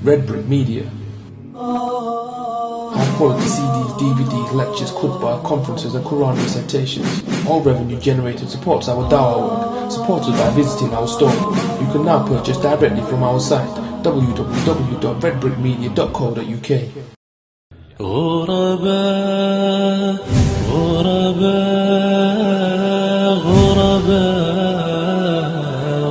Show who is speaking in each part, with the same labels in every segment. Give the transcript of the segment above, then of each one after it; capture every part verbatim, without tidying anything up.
Speaker 1: Red Brick Media. High quality C Ds, D V Ds, lectures, khutbah, conferences and Quran recitations. All revenue generated supports our dawah work. Support us by visiting our store. You can now purchase directly from our site w w w dot red brick media dot co dot u k.
Speaker 2: غرباء غرباء غرباء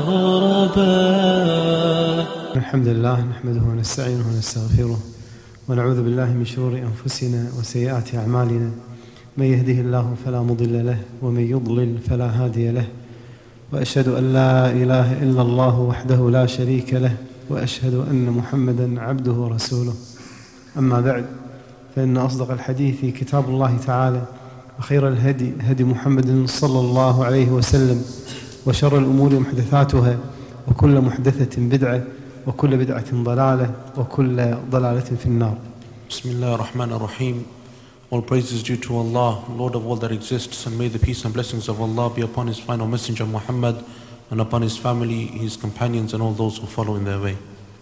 Speaker 2: غرباء.
Speaker 3: الحمد لله نحمده ونستعينه ونستغفره ونعوذ بالله من شرور أنفسنا وسيئات أعمالنا. من يهده الله فلا مضل له ومن يضلل فلا هادي له، وأشهد أن لا إله إلا الله وحده لا شريك له، وأشهد أن محمدا عبده ورسوله. أما بعد، فإن أصدق الحديث كتاب الله تعالى، وخير الهدي هدي محمد صلى الله عليه وسلم، وشر الأمور محدثاتها، وكل محدثة بدعة، وكل بدعة ضلالة، وكل ضلالة في النار.
Speaker 4: Bismillah ar-Rahman ar-Rahim. All praise is due to Allah, Lord of all that exists, and may the peace and blessings of Allah be upon His final messenger Muhammad, and upon his family, his companions, and all those who follow in their way.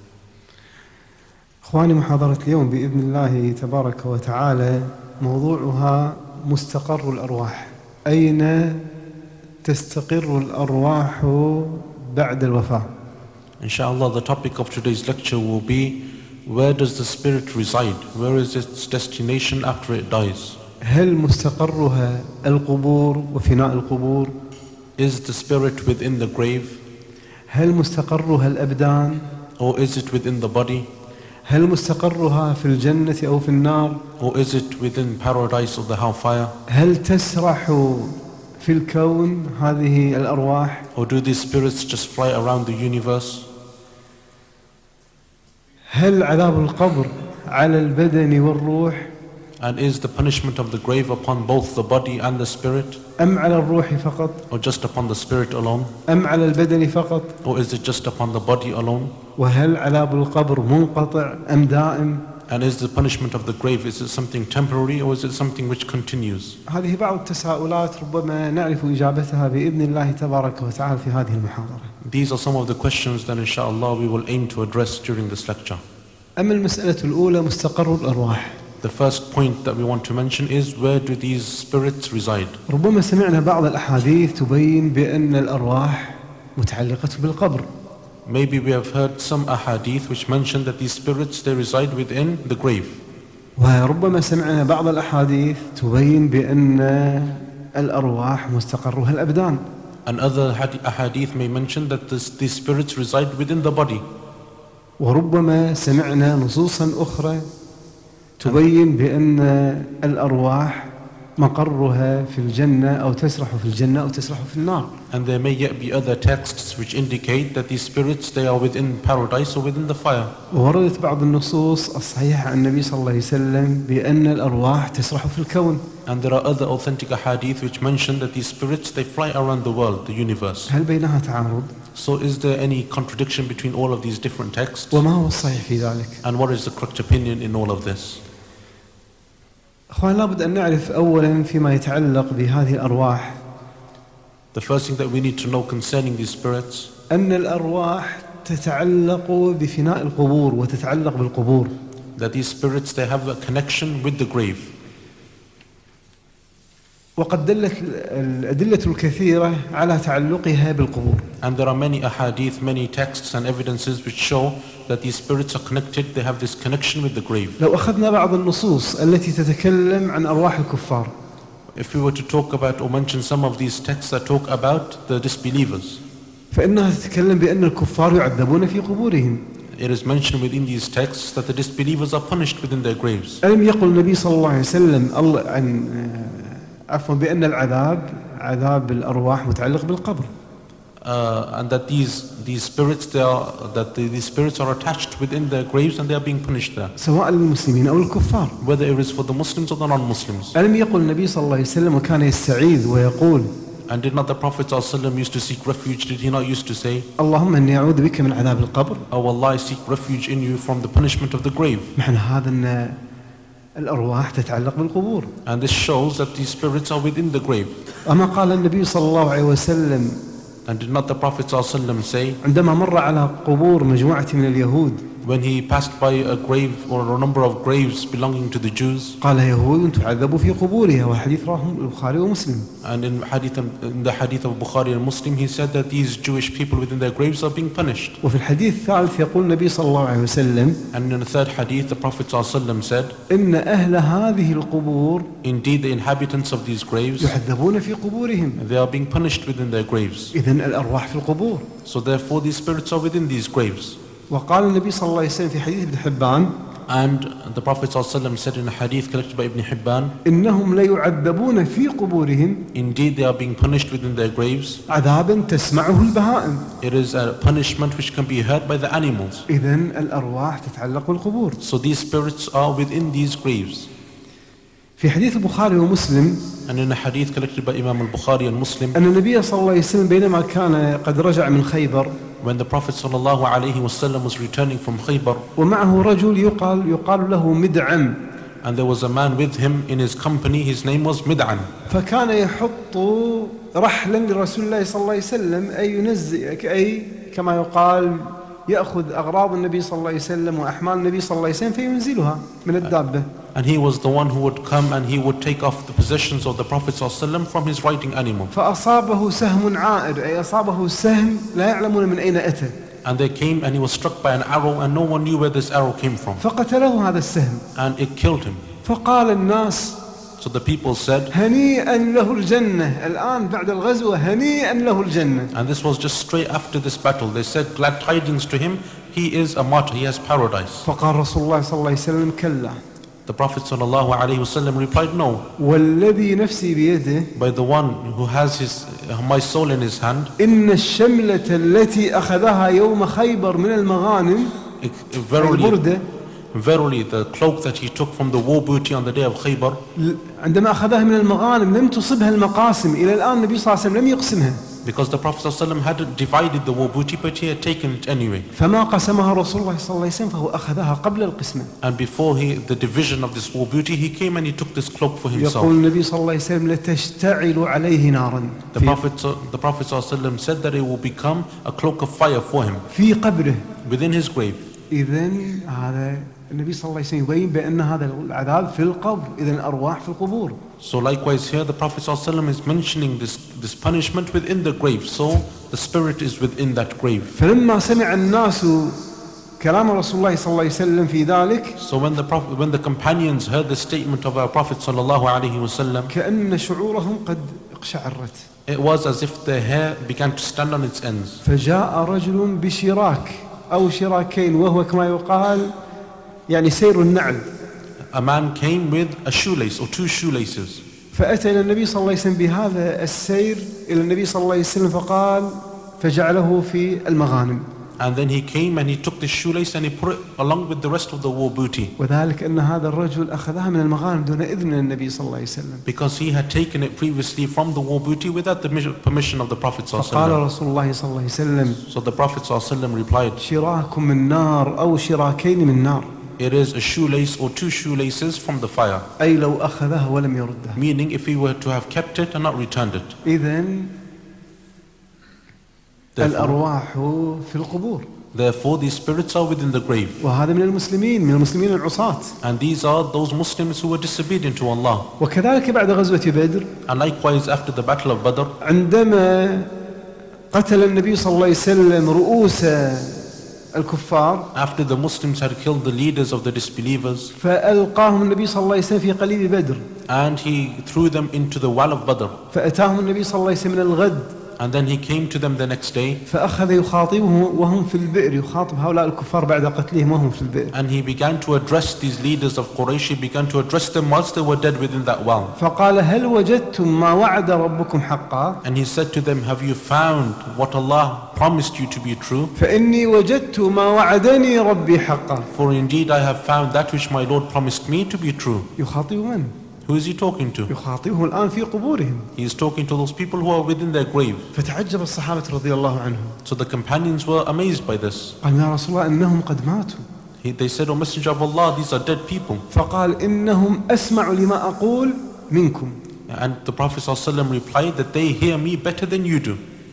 Speaker 3: إخواني، محاضرة اليوم بإذن الله تبارك وتعالى موضوعها مستقر الأرواح. أين تستقر الأرواح بعد الوفاة؟
Speaker 4: Inshallah, the topic of today's lecture will be, where does the spirit reside? Where is its destination after it dies?
Speaker 3: هل مستقرها القبور وفناء القبور؟
Speaker 4: Is the spirit within the grave?
Speaker 3: هل مستقرها الأبدان؟
Speaker 4: Or is it within the body?
Speaker 3: هل مستقرها في الجنة أو في النار؟
Speaker 4: Or is it within paradise or the hellfire?
Speaker 3: هل تسرح في الكون هذه الأرواح؟
Speaker 4: Or do these spirits just fly around the universe?
Speaker 3: هل عذاب القبر على البدن والروح؟
Speaker 4: And is the punishment of the grave upon both the body and the spirit?
Speaker 3: أم على الروح فقط؟
Speaker 4: Or just upon the spirit alone?
Speaker 3: أم على البدن فقط؟
Speaker 4: Or is it just upon the body alone?
Speaker 3: وهل عذاب القبر منقطع أم دائم؟
Speaker 4: And is the punishment of the grave, is it something temporary or is it something which continues?
Speaker 3: هذه بعض التساؤلات ربما نعرف إجابتها بإذن الله تبارك وتعالى في هذه المحاضرة.
Speaker 4: These are some of the questions that inshallah we will aim to address during this lecture.
Speaker 3: أما المسألة الأولى مستقر الأرواح.
Speaker 4: The first point that we want to mention is, where do these spirits reside?
Speaker 3: ربما سمعنا بعض الأحاديث تبين بأن الأرواح متعلقة بالقبر.
Speaker 4: Maybe we have heard some ahadith which mention that these spirits, they reside within the grave.
Speaker 3: وربما سمعنا بعض الأحاديث تبين بأن الأرواح مستقرها الأبدان.
Speaker 4: And other ahadith may mention that this, these spirits reside within the body.
Speaker 3: وربما سمعنا نصوصا أخرى تبين بأن الأرواح مقرها في الجنة أو تسرح في الجنة أو تسرح في النار.
Speaker 4: And there may yet be other texts which indicate that these spirits, they are within paradise or within the fire.
Speaker 3: وردت بعض النصوص الصحيحة عن النبي صلى الله عليه وسلم بأن الأرواح تسرح في الكون.
Speaker 4: And there are other authentic ahadith which mention that these spirits, they fly around the world, the universe.
Speaker 3: هل بينها تعارض؟
Speaker 4: So is there any contradiction between all of these different texts?
Speaker 3: وما هو الصحيح في ذلك؟
Speaker 4: And what is the correct opinion in all of this?
Speaker 3: أخوان، لابد أن نعرف أولا فيما يتعلق بهذه الأرواح.
Speaker 4: The first thing that we need to know concerning these spirits,
Speaker 3: أن الأرواح تتعلق بفناء القبور وتتعلق بالقبور.
Speaker 4: that these spirits, they have a connection with the grave.
Speaker 3: وقد دلت الأدلة الكثيرة على تعلقها بالقبور.
Speaker 4: And there are many ahadith, many texts and evidences which show that these spirits are connected, they have this connection with the grave.
Speaker 3: لو أخذنا بعض النصوص التي تتكلم عن أرواح الكفار.
Speaker 4: If we were to talk about or mention some of these texts that talk about the disbelievers,
Speaker 3: فإنها تتكلم بأن الكفار يعذبون في قبورهم.
Speaker 4: it is mentioned within these texts that the disbelievers are punished within their graves.
Speaker 3: ألم يقل النبي صلى الله عليه وسلم الله عن عفوا بأن العذاب عذاب الأرواح متعلق بالقبر.
Speaker 4: Uh, and that these these spirits, they are that the, these spirits are attached within their graves and they are being punished there.
Speaker 3: سواء للمسلمين أو الكفار.
Speaker 4: Whether it is for the Muslims or the non-Muslims.
Speaker 3: ألم يقل النبي صلى الله عليه وسلم وكان يستعيذ ويقول.
Speaker 4: And did not the Prophet ﷺ used to seek refuge? Did he not used to say,
Speaker 3: اللهم إني أعوذ بك من عذاب القبر.
Speaker 4: Oh Allah, I seek refuge in you from the punishment of the grave.
Speaker 3: معنى هذا أن الأرواح تتعلق بالقبور.
Speaker 4: And this shows that these spirits are within the grave.
Speaker 3: أما قال النبي صلى الله عليه وسلم
Speaker 4: And did not the Prophet ﷺ say,
Speaker 3: عندما مر على قبور مجموعة من اليهود
Speaker 4: when he passed by a grave or a number of graves belonging to the Jews.
Speaker 3: قال يهود تعذبوا في قبورها وحديث رواه البخاري ومسلم.
Speaker 4: And in, hadith, in the hadith of Bukhari and Muslim, he said that these Jewish people within their graves are being punished.
Speaker 3: وفي الحديث الثالث يقول النبي صلى الله عليه وسلم
Speaker 4: And in the third hadith, the Prophet ﷺ said,
Speaker 3: إن أهل هذه القبور
Speaker 4: indeed the inhabitants of these graves,
Speaker 3: يعذبون في قبورهم.
Speaker 4: they are being punished within their graves.
Speaker 3: إذن الأرواح في القبور.
Speaker 4: So therefore these spirits are within these graves.
Speaker 3: وقال النبي صلى الله عليه وسلم في حديث ابن حبان
Speaker 4: And the Prophet ﷺ said in a hadith collected by Ibn Hibban,
Speaker 3: إنهم ليعذبون في قبورهم
Speaker 4: indeed they are being punished within their graves.
Speaker 3: عذابا تسمعه البهائم.
Speaker 4: It is a punishment which can be heard by the animals.
Speaker 3: إذن الأرواح تتعلق بالقبور.
Speaker 4: So these spirits are within these graves.
Speaker 3: في حديث البخاري ومسلم
Speaker 4: And in a hadith collected by Imam al-Bukhari and Muslim,
Speaker 3: أن النبي صلى الله عليه وسلم بينما كان قد رجع من خيبر
Speaker 4: when the Prophet ﷺ was returning from Khaybar,
Speaker 3: ومعه رجل يقال يقال له مدعم
Speaker 4: and there was a man with him in his company, his name was Mid'an.
Speaker 3: فكان يحط رحلا لرسول الله صلى الله عليه وسلم أي ينزل أي كما يقال يأخذ أغراض النبي صلى الله عليه وسلم وأحمال النبي صلى الله عليه وسلم فينزلها من الدابة.
Speaker 4: And he was the one who would come and he would take off the possessions of the Prophet ﷺ from his riding animal.
Speaker 3: فأصابه سهم عائر أي أصابه سهم لا يعلمون من أين أتى.
Speaker 4: And they came and he was struck by an arrow and no one knew where this arrow came from.
Speaker 3: فقتله هذا السهم.
Speaker 4: And it killed him.
Speaker 3: فقال الناس
Speaker 4: So the people said,
Speaker 3: هنيئا له الجنة الآن بعد الغزوة هنيئا له الجنة.
Speaker 4: and this was just straight after this battle, they said, glad tidings to him, he is a martyr, he has paradise.
Speaker 3: فقال رسول الله صلى الله عليه وسلم كلا.
Speaker 4: The Prophet ﷺ replied, no,
Speaker 3: والذي نفسي بيده
Speaker 4: by the one who has his, my soul in his hand,
Speaker 3: إن الشملة التي أخذها يوم خيبر من المغانم
Speaker 4: verily,
Speaker 3: البردة
Speaker 4: verily the cloak that he took from the war booty on the day of Khaybar,
Speaker 3: عندما أخذها من المغانم لم تصبها المقاسم إلى الآن النبي صلى الله عليه وسلم لم يقسمها.
Speaker 4: because the Prophet ﷺ hadn't divided the war booty but he had taken it anyway.
Speaker 3: فما قسمها رسول الله صلى الله عليه وسلم فهو أخذها قبل القسمة.
Speaker 4: And before he, the division of this war booty, he came and he took this cloak for himself.
Speaker 3: يقول النبي صلى الله عليه وسلم لتشتعل عليه نارا.
Speaker 4: The Prophet, the Prophet ﷺ said that it will become a cloak of fire for him
Speaker 3: في قبره.
Speaker 4: within his grave.
Speaker 3: إذن هذا النبي صلى الله عليه وسلم يبين بأن هذا العذاب في القبر. إذن الأرواح في القبور.
Speaker 4: So likewise here the Prophet ﷺ is mentioning this, this punishment within the grave. So the spirit is within that grave.
Speaker 3: فلما سمع الناس كلام رسول الله صلى الله عليه وسلم في ذلك
Speaker 4: So when the Prophet, when the companions heard the statement of our Prophet ﷺ,
Speaker 3: كأن شعورهم قد اقشعرت.
Speaker 4: it was as if their hair began to stand on its ends.
Speaker 3: فجاء رجل بشراك أو شراكين وهو كما يقال يعني سير النعل.
Speaker 4: A man came with a shoelace or two shoelaces.
Speaker 3: فأتى إلى النبي صلى الله عليه وسلم بهذا السير إلى النبي صلى الله عليه وسلم فقال فجعله في المغانم.
Speaker 4: And then he came and he took the shoelace and he put it along with the rest of the war booty.
Speaker 3: وذلك أن هذا الرجل أخذها من المغانم دون إذن من النبي صلى الله عليه وسلم.
Speaker 4: Because he had taken it previously from the war booty without the permission of the Prophet
Speaker 3: فقال
Speaker 4: ﷺ.
Speaker 3: رسول الله صلى الله عليه وسلم
Speaker 4: So the Prophet ﷺ replied,
Speaker 3: شراك من نار أو شراكين من نار.
Speaker 4: it is a shoelace or two shoelaces from the fire.
Speaker 3: أي لو أخذها ولم يردها.
Speaker 4: Meaning if he were to have kept it and not returned it.
Speaker 3: إذن الأرواح في القبور.
Speaker 4: Therefore these spirits are within the grave.
Speaker 3: وهذا من المسلمين من المسلمين العصاة.
Speaker 4: And these are those Muslims who were disobedient to Allah.
Speaker 3: وكذلك بعد غزوة بدر
Speaker 4: And likewise after the battle of Badr,
Speaker 3: عندما قتل النبي صلى الله عليه وسلم رؤوس الكفار
Speaker 4: after the Muslims had killed the leaders of the disbelievers,
Speaker 3: فألقاهم النبي صلى الله عليه وسلم في قليب بدر.
Speaker 4: and he threw them into the well of Badr.
Speaker 3: فأتاهم النبي صلى الله عليه وسلم من الغد
Speaker 4: And then he came to them the next day
Speaker 3: فأخذ يخاطبهم وهم في البئر. يخاطب هؤلاء الكفار بعد قتلهم وهم في البئر.
Speaker 4: and he began to address these leaders of Quraysh. He began to address them whilst they were dead within that well.
Speaker 3: فقال هل وجدتم ما وعد ربكم حقا؟
Speaker 4: And he said to them, have you found what Allah promised you to be true?
Speaker 3: فإني وجدت ما وعدني ربي حقا.
Speaker 4: For indeed I have found that which my Lord promised me to be true.
Speaker 3: يخاطب من؟
Speaker 4: Who is he talking to?
Speaker 3: يخاطبهم الآن في قبورهم.
Speaker 4: He is talking to those people who are within their grave.
Speaker 3: فتعجب الصحابة رضي الله عنهم.
Speaker 4: So the companions were amazed by this.
Speaker 3: قال يا رسول الله إنهم قد ماتوا.
Speaker 4: He, they said, O Messenger of Allah, these are dead people.
Speaker 3: فقال إنهم أسمع لما أقول منكم.
Speaker 4: And the Prophet ﷺ replied that they hear me better than you do.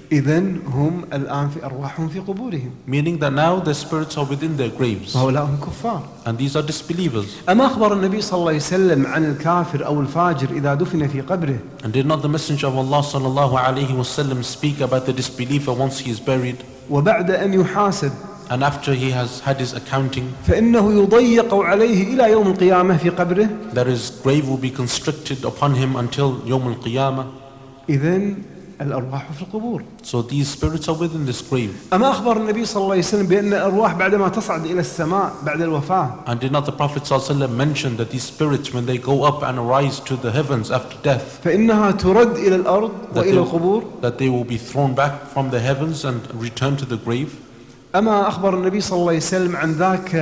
Speaker 3: إذن هم الآن في أرواحهم في قبورهم.
Speaker 4: Meaning that now their spirits are within their graves.
Speaker 3: وهؤلاء هم كفار.
Speaker 4: And these are disbelievers.
Speaker 3: أما أخبر النبي صلى الله عليه وسلم عن الكافر أو الفاجر إذا دفن في قبره؟
Speaker 4: And did not the Messenger of Allah sallallahu alayhi wasallam speak about the disbeliever once he is buried?
Speaker 3: وبعد أن يحاسب
Speaker 4: And after he has had his accounting,
Speaker 3: فإنه يضيق عليه إلى يوم القيامة في قبره.
Speaker 4: that his grave will be constricted upon him until Yawm al-Qiyamah.
Speaker 3: إذن الأرواح في القبور.
Speaker 4: So these spirits are within this grave.
Speaker 3: أما أخبر النبي صلى الله عليه وسلم بأن الأرواح بعدما تصعد إلى السماء بعد الوفاة
Speaker 4: And did not the Prophet ﷺ mention that these spirits, when they go up and arise to the heavens after death,
Speaker 3: فإنها ترد إلى الأرض
Speaker 4: that
Speaker 3: وإلى
Speaker 4: they,
Speaker 3: القبور؟
Speaker 4: that they will be thrown back from the heavens and return to the grave?
Speaker 3: أما أخبر النبي صلى الله عليه وسلم عن ذاك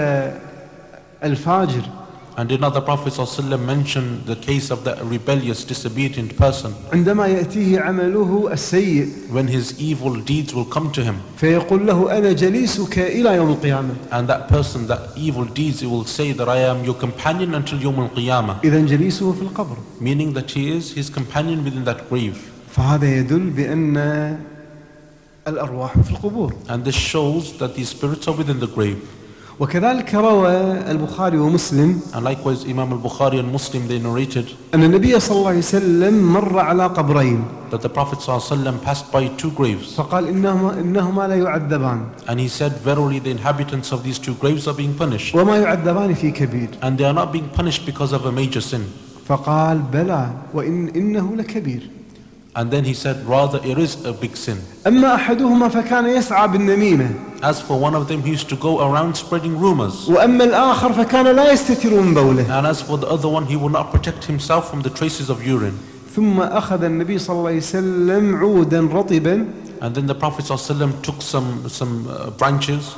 Speaker 3: الفاجر
Speaker 4: And did not the Prophet ﷺ mention the case of the rebellious, disobedient person,
Speaker 3: عندما يأتيه عمله السيء
Speaker 4: when his evil deeds will come to him,
Speaker 3: فيقول له أنا جليسك إلى يوم القيامة.
Speaker 4: and that person, that evil deeds, it will say that I am your companion until Yawm al-Qiyamah,
Speaker 3: إذن جليسه في القبر.
Speaker 4: meaning that he is his companion within that grave.
Speaker 3: فهذا يدل بأن الأرواح في القبور.
Speaker 4: And this shows that these spirits are within the grave.
Speaker 3: وكذلك روى البخاري ومسلم
Speaker 4: And likewise Imam al-Bukhari and Muslim, they narrated
Speaker 3: أن النبي صلى الله عليه وسلم مر على قبرين
Speaker 4: that the Prophet ﷺ passed by two graves,
Speaker 3: فقال إنهما, إنهما لا يعذبان
Speaker 4: and he said, verily the inhabitants of these two graves are being punished,
Speaker 3: وما يعذبان في كبير.
Speaker 4: and they are not being punished because of a major sin.
Speaker 3: فقال بلى وإن إنه لكبير.
Speaker 4: And then he said, rather it is a big sin.
Speaker 3: أما أحدهما فكان يسعى بالنميمة
Speaker 4: As for one of them, he used to go around spreading rumors,
Speaker 3: وأما الآخر فكان لا يستتر من بوله.
Speaker 4: and as for the other one, he will not protect himself from the traces of urine.
Speaker 3: ثم أخذ النبي صلى الله عليه وسلم عودا رطبا
Speaker 4: And then the Prophet ﷺ took some, some uh, branches,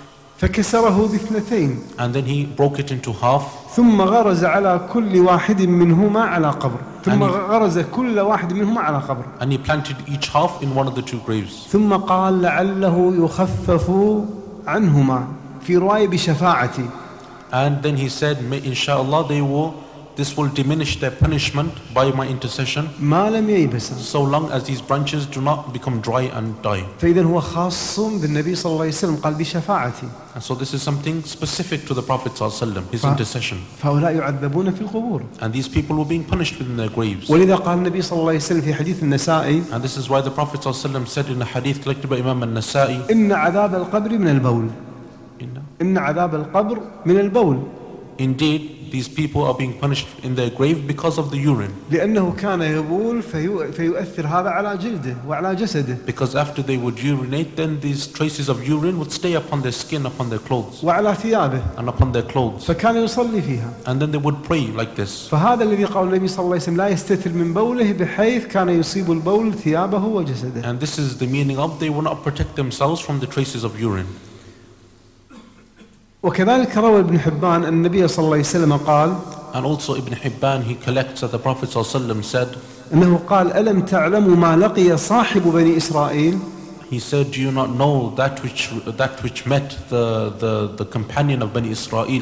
Speaker 3: فكسره باثنتين
Speaker 4: and then he broke it into half,
Speaker 3: ثم غرز على كل واحد منهما على قبر ثم
Speaker 4: And he-
Speaker 3: غرز كل واحد منهما على قبر
Speaker 4: and he planted each half in one of the two graves.
Speaker 3: ثم قال لعله يخفف عنهما في رواية بشفاعتي.
Speaker 4: And then he said, may, inshallah, they will, this will diminish their punishment by my intercession,
Speaker 3: ما لم ييبس.
Speaker 4: so long as these branches do not become dry and die.
Speaker 3: فإذا هو خاص بالنبي صلى الله عليه وسلم قال بشفاعتي.
Speaker 4: And so this is something specific to the Prophet ﷺ, his
Speaker 3: Wow.
Speaker 4: intercession.
Speaker 3: فهؤلاء يعذبون في القبور.
Speaker 4: And these people were being punished within their graves.
Speaker 3: ولذا قال النبي صلى الله عليه وسلم في حديث النسائي
Speaker 4: And this is why the Prophet ﷺ said in a hadith collected by Imam al-Nasa'i,
Speaker 3: إن عذاب القبر من البول. إن عذاب القبر من البول.
Speaker 4: indeed, these people are being punished in their grave because of the urine.
Speaker 3: لأنه كان يبول في فيؤثر هذا على جلده وعلى جسده
Speaker 4: Because after they would urinate, then these traces of urine would stay upon their skin, upon their clothes,
Speaker 3: وعلى ثيابه
Speaker 4: and upon their clothes.
Speaker 3: فكان يصلي فيها.
Speaker 4: And then they would pray like this.
Speaker 3: فهذا الذي قال النبي صلى الله عليه وسلم لا يستتر من بوله بحيث كان يصيب البول ثيابه وجسده.
Speaker 4: And this is the meaning of they will not protect themselves from the traces of urine.
Speaker 3: وكذلك روى ابن حبان أن النبي صلى الله عليه وسلم قال
Speaker 4: And also Ibn Hibban, he collects that the Prophet ﷺ said,
Speaker 3: أنه قال ألم تعلموا ما لقي صاحب بني إسرائيل
Speaker 4: he said, do you not know that which, that which met the, the, the companion of Bani Israel?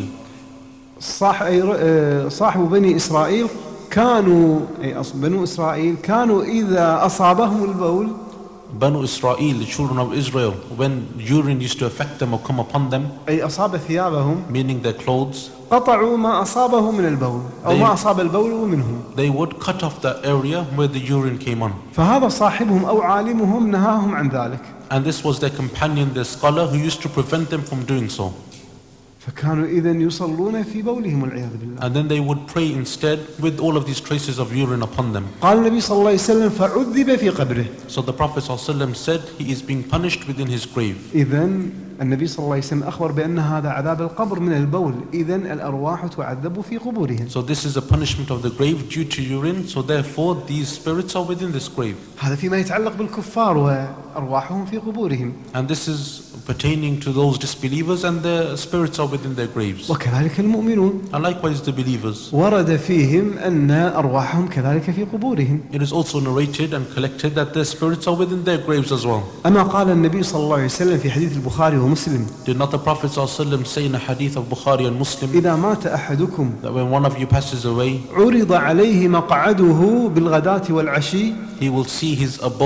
Speaker 3: صاح- صاحب بني إسرائيل كانوا أي أص- بنو إسرائيل كانوا إذا أصابهم البول
Speaker 4: Banu Israel, the children of Israel, when urine used to affect them or come upon them,
Speaker 3: أي أصاب ثيابهم
Speaker 4: meaning their clothes,
Speaker 3: قطعوا ما أصابه من البول أو ما أصاب البول منهم.
Speaker 4: they would cut off the area where the urine came on.
Speaker 3: فهذا صاحبهم أو عالمهم نهاهم عن ذلك.
Speaker 4: And this was their companion, their scholar, who used to prevent them from doing so.
Speaker 3: فكانوا إذن يصلون في بولهم والعياذ بالله.
Speaker 4: And then they would pray instead with all of these traces of urine upon them.
Speaker 3: قال النبي صلى الله عليه وسلم فعذب في قبره.
Speaker 4: So the Prophet ﷺ said he is being punished within his grave.
Speaker 3: إذن النبي صلى الله عليه وسلم أخبر بأن هذا عذاب القبر من البول. إذن الأرواح تعذب في قبورهم.
Speaker 4: So this is a punishment of the grave due to urine. So therefore these spirits are within this grave.
Speaker 3: هذا فيما يتعلق بالكفار وأرواحهم في قبورهم.
Speaker 4: And this is pertaining to those disbelievers, and their spirits are within their graves.
Speaker 3: وكذلك المؤمنون
Speaker 4: And likewise the believers.
Speaker 3: ورد فيهم أن أرواحهم كذلك في قبورهم.
Speaker 4: It is also narrated and collected that their spirits are within their graves as well.
Speaker 3: أما قال النبي صلى الله عليه وسلم في حديث البخاري ومسلم
Speaker 4: Did not the Prophet ﷺ say in a hadith of Bukhari and Muslim
Speaker 3: إذا مات أحدكم
Speaker 4: that when one of you passes away,
Speaker 3: عرض عليه مقعده بالغداة والعشي
Speaker 4: he will see his abode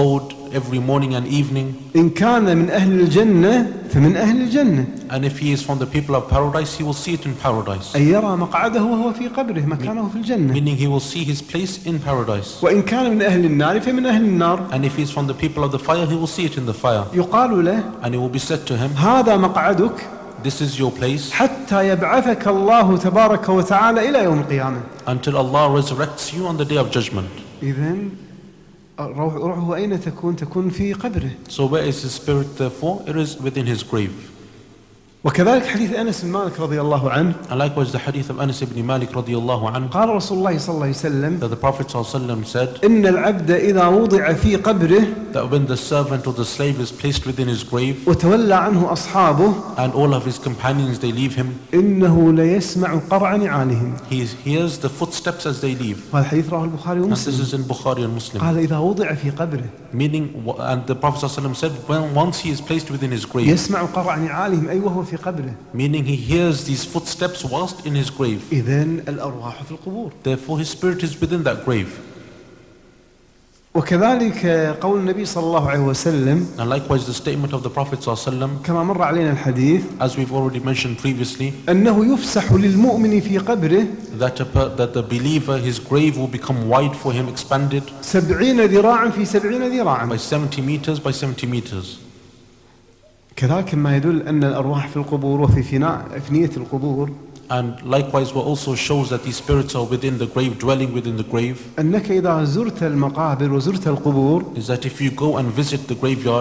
Speaker 4: every morning and evening.
Speaker 3: إن كان من أهل الجنة فمن أهل الجنة.
Speaker 4: And if he is from the people of paradise, he will see it in paradise.
Speaker 3: أي يرى مقعده وهو في قبره مكانه في الجنة.
Speaker 4: Meaning he will see his place in paradise.
Speaker 3: وإن كان من أهل النار فمن أهل النار.
Speaker 4: And if he is from the people of the fire, he will see it in the fire.
Speaker 3: يقال له
Speaker 4: And it will be said to him,
Speaker 3: هذا مقعدك
Speaker 4: this is your place
Speaker 3: حتى يبعثك الله تبارك وتعالى إلى يوم القيامة.
Speaker 4: until Allah resurrects you on the day of judgment.
Speaker 3: إذن روح روحه أين تكون؟ تكون في قبره.
Speaker 4: So where is his spirit therefore? It is within his grave.
Speaker 3: وكذلك حديث أنس بن مالك رضي الله عنه.
Speaker 4: And likewise the hadith of Anas ibn Malik radiyallahu anhu,
Speaker 3: قال رسول الله صلى الله عليه وسلم
Speaker 4: that the Prophet sallallahu alaihi wasallam said
Speaker 3: إن العبد إذا وضع في قبره
Speaker 4: that when the servant or the slave is placed within his grave
Speaker 3: وتولى عنه أصحابه
Speaker 4: and all of his companions they leave him,
Speaker 3: إنه ليسمع قرع نعالهم.
Speaker 4: he hears the footsteps as they leave.
Speaker 3: هذا الحديث رواه البخاري
Speaker 4: And this
Speaker 3: ومسلم.
Speaker 4: is in Bukhari and Muslim.
Speaker 3: قال إذا وضع في قبره
Speaker 4: Meaning, and the Prophet sallallahu alaihi wasallam said, when once he is placed within his grave,
Speaker 3: يسمع قرع نعالهم أي وهو في قبره.
Speaker 4: meaning he hears these footsteps whilst in his grave.
Speaker 3: إذن الأرواح في القبور.
Speaker 4: Therefore his spirit is within that grave.
Speaker 3: وكذلك قول النبي صلى الله عليه وسلم
Speaker 4: And likewise the statement of the Prophet sallallahu alaihi wasallam,
Speaker 3: كما مر علينا الحديث
Speaker 4: as we've already mentioned previously,
Speaker 3: أنه يفسح للمؤمن في قبره
Speaker 4: that, a, per- that the believer, his grave will become wide for him, expanded
Speaker 3: سبعين ذراعا في سبعين ذراعا.
Speaker 4: by seventy meters by seventy meters.
Speaker 3: كذلك ما يدل أن الأرواح في القبور وفي فناء أفنية القبور
Speaker 4: And likewise what also shows that these spirits are within the grave, dwelling within the grave,
Speaker 3: أنك إذا زرت المقابر وزرت القبور
Speaker 4: is that if you go and visit the graveyard,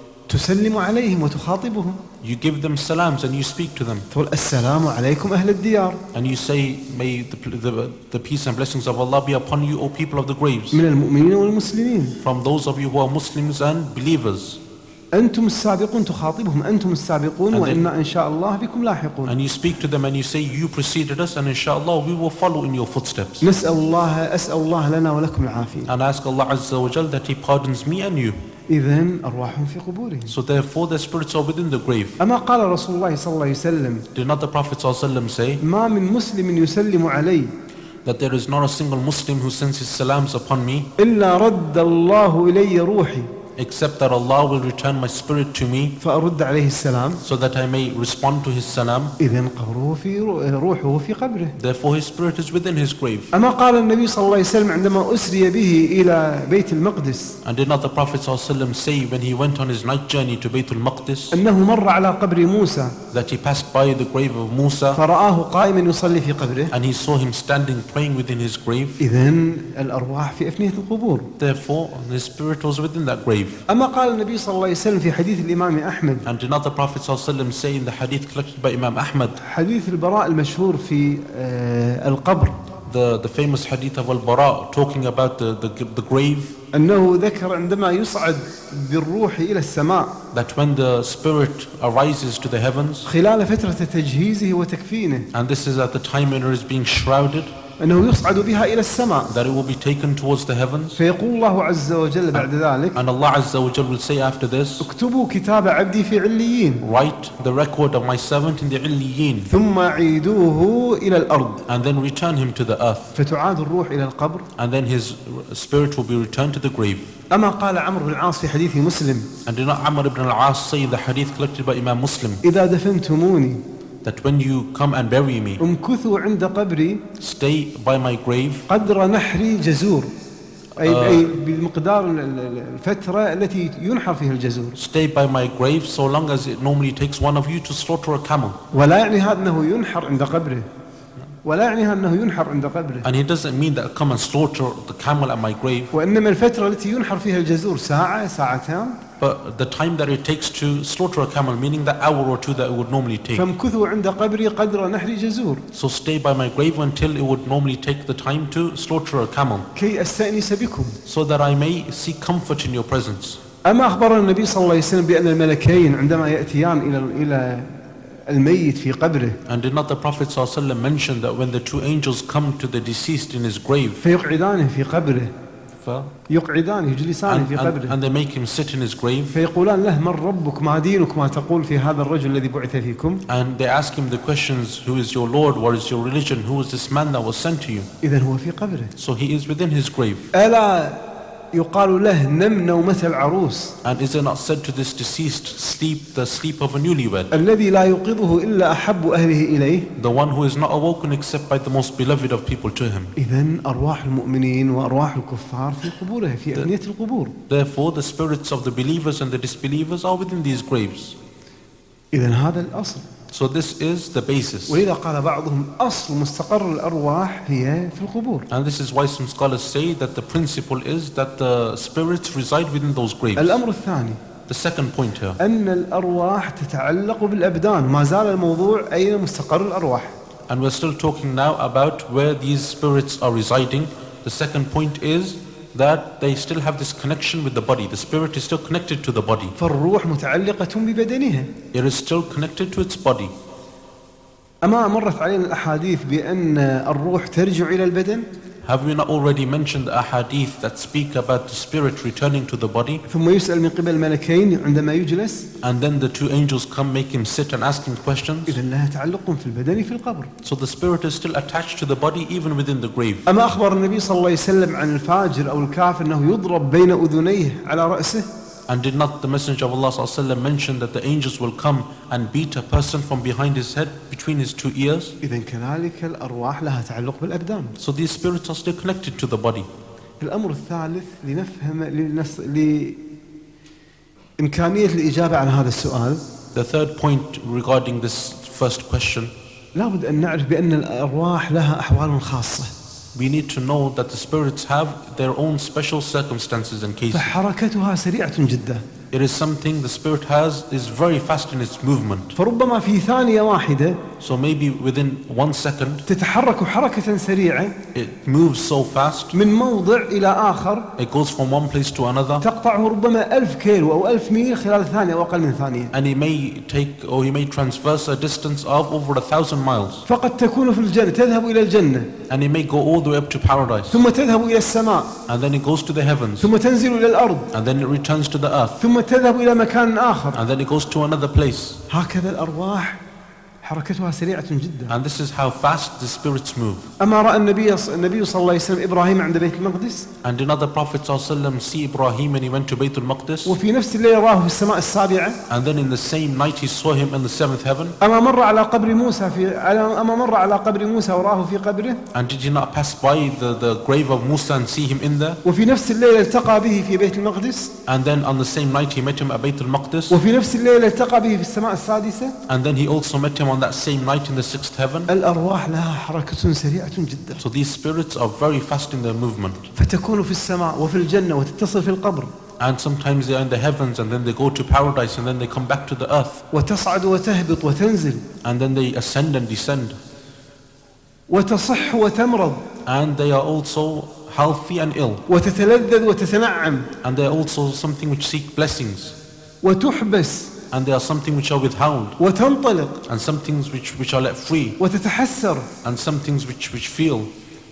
Speaker 3: تسلم عليهم وتخاطبهم
Speaker 4: you give them salams and you speak to them.
Speaker 3: تقول السلام عليكم أهل الديار
Speaker 4: And you say, may the, the, the peace and blessings of Allah be upon you, O people of the graves,
Speaker 3: من المؤمنين والمسلمين.
Speaker 4: from those of you who are Muslims and believers.
Speaker 3: أنتم السابقون تخاطبهم أنتم السابقون
Speaker 4: And then-
Speaker 3: وإنا إن شاء الله بكم لاحقون.
Speaker 4: And you speak to them and you say, you preceded us and inshallah we will follow in your footsteps.
Speaker 3: نسأل الله أسأل الله لنا ولكم العافية.
Speaker 4: And ask Allah Azza wa Jal that He pardons me and you.
Speaker 3: إذن أرواحهم في قبورهم.
Speaker 4: So therefore the spirits are within the grave.
Speaker 3: أما قال رسول الله صلى الله عليه وسلم
Speaker 4: Did not the Prophet ﷺ say
Speaker 3: ما من مسلم يسلم علي
Speaker 4: that there is not a single Muslim who sends his salams upon me
Speaker 3: إلا رد الله إلي روحي
Speaker 4: except that Allah will return my spirit to me
Speaker 3: فأرد عليه السلام.
Speaker 4: so that I may respond to his salam.
Speaker 3: إذن قبره في روحه في قبره.
Speaker 4: Therefore his spirit is within his grave.
Speaker 3: أما قال النبي صلى الله عليه وسلم عندما أسري به إلى بيت المقدس
Speaker 4: And did not the Prophet ﷺ say when he went on his night journey to Baytul Maqdis
Speaker 3: أنه مر على قبر موسى
Speaker 4: that he passed by the grave of Musa
Speaker 3: فرآه قائما يصلي في قبره.
Speaker 4: and he saw him standing praying within his grave.
Speaker 3: إذن الأرواح في أفنية القبور.
Speaker 4: Therefore his spirit was within that grave.
Speaker 3: أما قال النبي صلى الله عليه وسلم في حديث الإمام أحمد
Speaker 4: And did not the Prophet ﷺ say in the hadith collected by Imam Ahmad,
Speaker 3: حديث البراء المشهور في آه، القبر
Speaker 4: the, the famous hadith of Al-Bara talking about the, the, the grave,
Speaker 3: أنه ذكر عندما يصعد بالروح إلى السماء
Speaker 4: that when the spirit arises to the heavens,
Speaker 3: خلال فترة تجهيزه وتكفينه
Speaker 4: and this is at the time when it is being shrouded,
Speaker 3: أنه يصعد بها إلى السماء.
Speaker 4: that it will be taken towards the heavens.
Speaker 3: فيقول الله عز وجل بعد ذلك
Speaker 4: And Allah Azza wa Jal will say after this,
Speaker 3: اكتبوا كتاب عبدي في عليين
Speaker 4: write the record of my servant in the Illiyin
Speaker 3: ثم عيدوه إلى الأرض
Speaker 4: and then return him to the earth.
Speaker 3: فتعاد الروح إلى القبر.
Speaker 4: And then his spirit will be returned to the grave.
Speaker 3: أما قال عمرو بن العاص في حديث مسلم
Speaker 4: And did not Amr ibn al-As say in the hadith collected by Imam Muslim
Speaker 3: إذا دفنتموني
Speaker 4: that when you come and bury me,
Speaker 3: امكثوا عند قبري
Speaker 4: stay by my grave
Speaker 3: قدر نحري جزور أي,
Speaker 4: آه.
Speaker 3: أي بمقدار ال- ال- الفترة التي ينحر فيها الجزور.
Speaker 4: stay by my grave so long as it normally takes one of you to slaughter a camel.
Speaker 3: ولا يعني هذا أنه ينحر عند قبره ولا يعني أنه ينحر عند قبره
Speaker 4: And he doesn't mean that come and slaughter the camel at my grave,
Speaker 3: وإنما الفترة التي ينحر فيها الجزور ساعة ساعتان.
Speaker 4: but the time that it takes to slaughter a camel, meaning the hour or two that it would normally take.
Speaker 3: فامكثوا عند قبري قدر نحر جزور
Speaker 4: So stay by my grave until it would normally take the time to slaughter a camel,
Speaker 3: كي أستأنس بكم.
Speaker 4: so that I may seek comfort in your presence.
Speaker 3: أما أخبرنا النبي صلى الله عليه وسلم بأن الملكين عندما يأتيان إلى إلى الميت في قبره
Speaker 4: And did not the Prophet ﷺ mention that when the two angels come to the deceased in his grave,
Speaker 3: فيقعدانه في قبره يقعدانه يجلسانه
Speaker 4: and,
Speaker 3: في
Speaker 4: and,
Speaker 3: قبره
Speaker 4: and they make him sit in his grave,
Speaker 3: فيقولان له من ربك ما دينك ما تقول في هذا الرجل الذي بعث فيكم.
Speaker 4: and they ask him the questions, who is your Lord, what is your religion, who is this man that was sent to you?
Speaker 3: إذن هو في قبره.
Speaker 4: So he is within his grave.
Speaker 3: ألا يقال له نم نومة العروس
Speaker 4: And is it not said to this deceased, sleep the sleep of a newlywed?
Speaker 3: الذي لا يوقظه إلا أحب أهله إليه.
Speaker 4: The one who is not awoken except by the most beloved of people to him.
Speaker 3: إذن أرواح المؤمنين وأرواح الكفار في قبورها في أبنية القبور.
Speaker 4: Therefore the spirits of the believers and the disbelievers are within these graves.
Speaker 3: إذن هذا الأصل.
Speaker 4: So this is the basis.
Speaker 3: ولذا قال بعضهم أصل مستقر الأرواح هي في القبور.
Speaker 4: And this is why some scholars say that the principle is that the spirits reside within those graves.
Speaker 3: الأمر الثاني
Speaker 4: The second point here.
Speaker 3: أن الأرواح تتعلق بالأبدان. ما زال الموضوع أين مستقر الأرواح.
Speaker 4: And we're still talking now about where these spirits are residing. The second point is that they still have this connection with the body. The spirit is still connected to the body.
Speaker 3: فالروح متعلقة ببدنها.
Speaker 4: It is still connected to its body.
Speaker 3: أما مرت علينا الأحاديث بأن الروح ترجع إلى البدن.
Speaker 4: Have we not already mentioned the ahadith that speak about the spirit returning to the body?
Speaker 3: ثم يسأل من قبل الملكين عندما يجلس.
Speaker 4: And then the two angels come, make him sit and ask him questions.
Speaker 3: إذا لها تعلق في البدن في القبر.
Speaker 4: So the spirit is still attached to the body even within the grave.
Speaker 3: أما أخبر النبي صلى الله عليه وسلم عن الفاجر أو الكافر أنه يضرب بين أذنيه على رأسه.
Speaker 4: And did not the Messenger of Allah ﷺ mention that the angels will come and beat a person from behind his head between his two ears?
Speaker 3: إذن كذلك الأرواح لها تعلق بالأبدان.
Speaker 4: So these spirits are still connected to the body.
Speaker 3: الأمر الثالث لنفهم لنص... لإمكانية الإجابة عن هذا السؤال.
Speaker 4: The third point regarding this first question.
Speaker 3: لابد أن نعرف بأن الأرواح لها أحوال خاصة.
Speaker 4: We need to know that the spirits have their own special circumstances and cases.
Speaker 3: فحركتها سريعة جدا.
Speaker 4: It is something the spirit has is very fast in its movement.
Speaker 3: فربما في ثانية واحدة
Speaker 4: So maybe within one second
Speaker 3: تتحرك حركة سريعة
Speaker 4: it moves so fast.
Speaker 3: من موضع إلى آخر.
Speaker 4: It goes from one place to another.
Speaker 3: تقطعه ربما ألف كيلو أو ألف ميل خلال ثانية أو أقل من ثانية.
Speaker 4: And he may take or he may transverse a distance of over a thousand miles.
Speaker 3: فقد تكون في الجنة تذهب إلى الجنة.
Speaker 4: And he may go all the way up to paradise.
Speaker 3: ثم تذهب إلى السماء.
Speaker 4: And then it goes to the heavens.
Speaker 3: ثم تنزل إلى الأرض.
Speaker 4: And then it returns to the earth.
Speaker 3: ثم تذهب إلى مكان آخر.
Speaker 4: And then it goes to another place.
Speaker 3: هكذا الأرواح حركتها سريعة جدا.
Speaker 4: And this is how fast the spirits move.
Speaker 3: أما رأى النبي النبي صلى الله عليه وسلم إبراهيم عند بيت المقدس.
Speaker 4: And did not the Prophet ﷺ see Ibrahim when he went to Bayt al-Maqdis?
Speaker 3: وفي نفس الليل راه في السماء السابعة.
Speaker 4: And then in the same night he saw him in the seventh heaven.
Speaker 3: أما مر على قبر موسى في أما مر على قبر موسى وراه في قبره.
Speaker 4: And did he not pass by the, the grave of Musa and see him in there?
Speaker 3: وفي نفس الليل التقى به في بيت المقدس.
Speaker 4: And then on the same night he met him at Bayt al-Maqdis.
Speaker 3: وفي نفس الليل التقى به في السماء السادسة.
Speaker 4: And then he also met him on that same night in the sixth heaven.
Speaker 3: الأرواح لها حركة سريعة جدا.
Speaker 4: So these spirits are very fast in their movement.
Speaker 3: فتكون في السماء وفي الجنة وتتصل في القبر.
Speaker 4: And sometimes they are in the heavens and then they go to paradise and then they come back to the earth.
Speaker 3: وتصعد وتهبط وتنزل.
Speaker 4: And then they ascend and descend.
Speaker 3: وتصح وتمرض.
Speaker 4: And they are also healthy and ill.
Speaker 3: وتتلذذ وتتنعم.
Speaker 4: And they are also something which seek blessings.
Speaker 3: وتحبس.
Speaker 4: And they are something which are withheld.
Speaker 3: وتنطلق.
Speaker 4: And some things which, which are let free.
Speaker 3: وتتحسر.
Speaker 4: And some things which, which feel.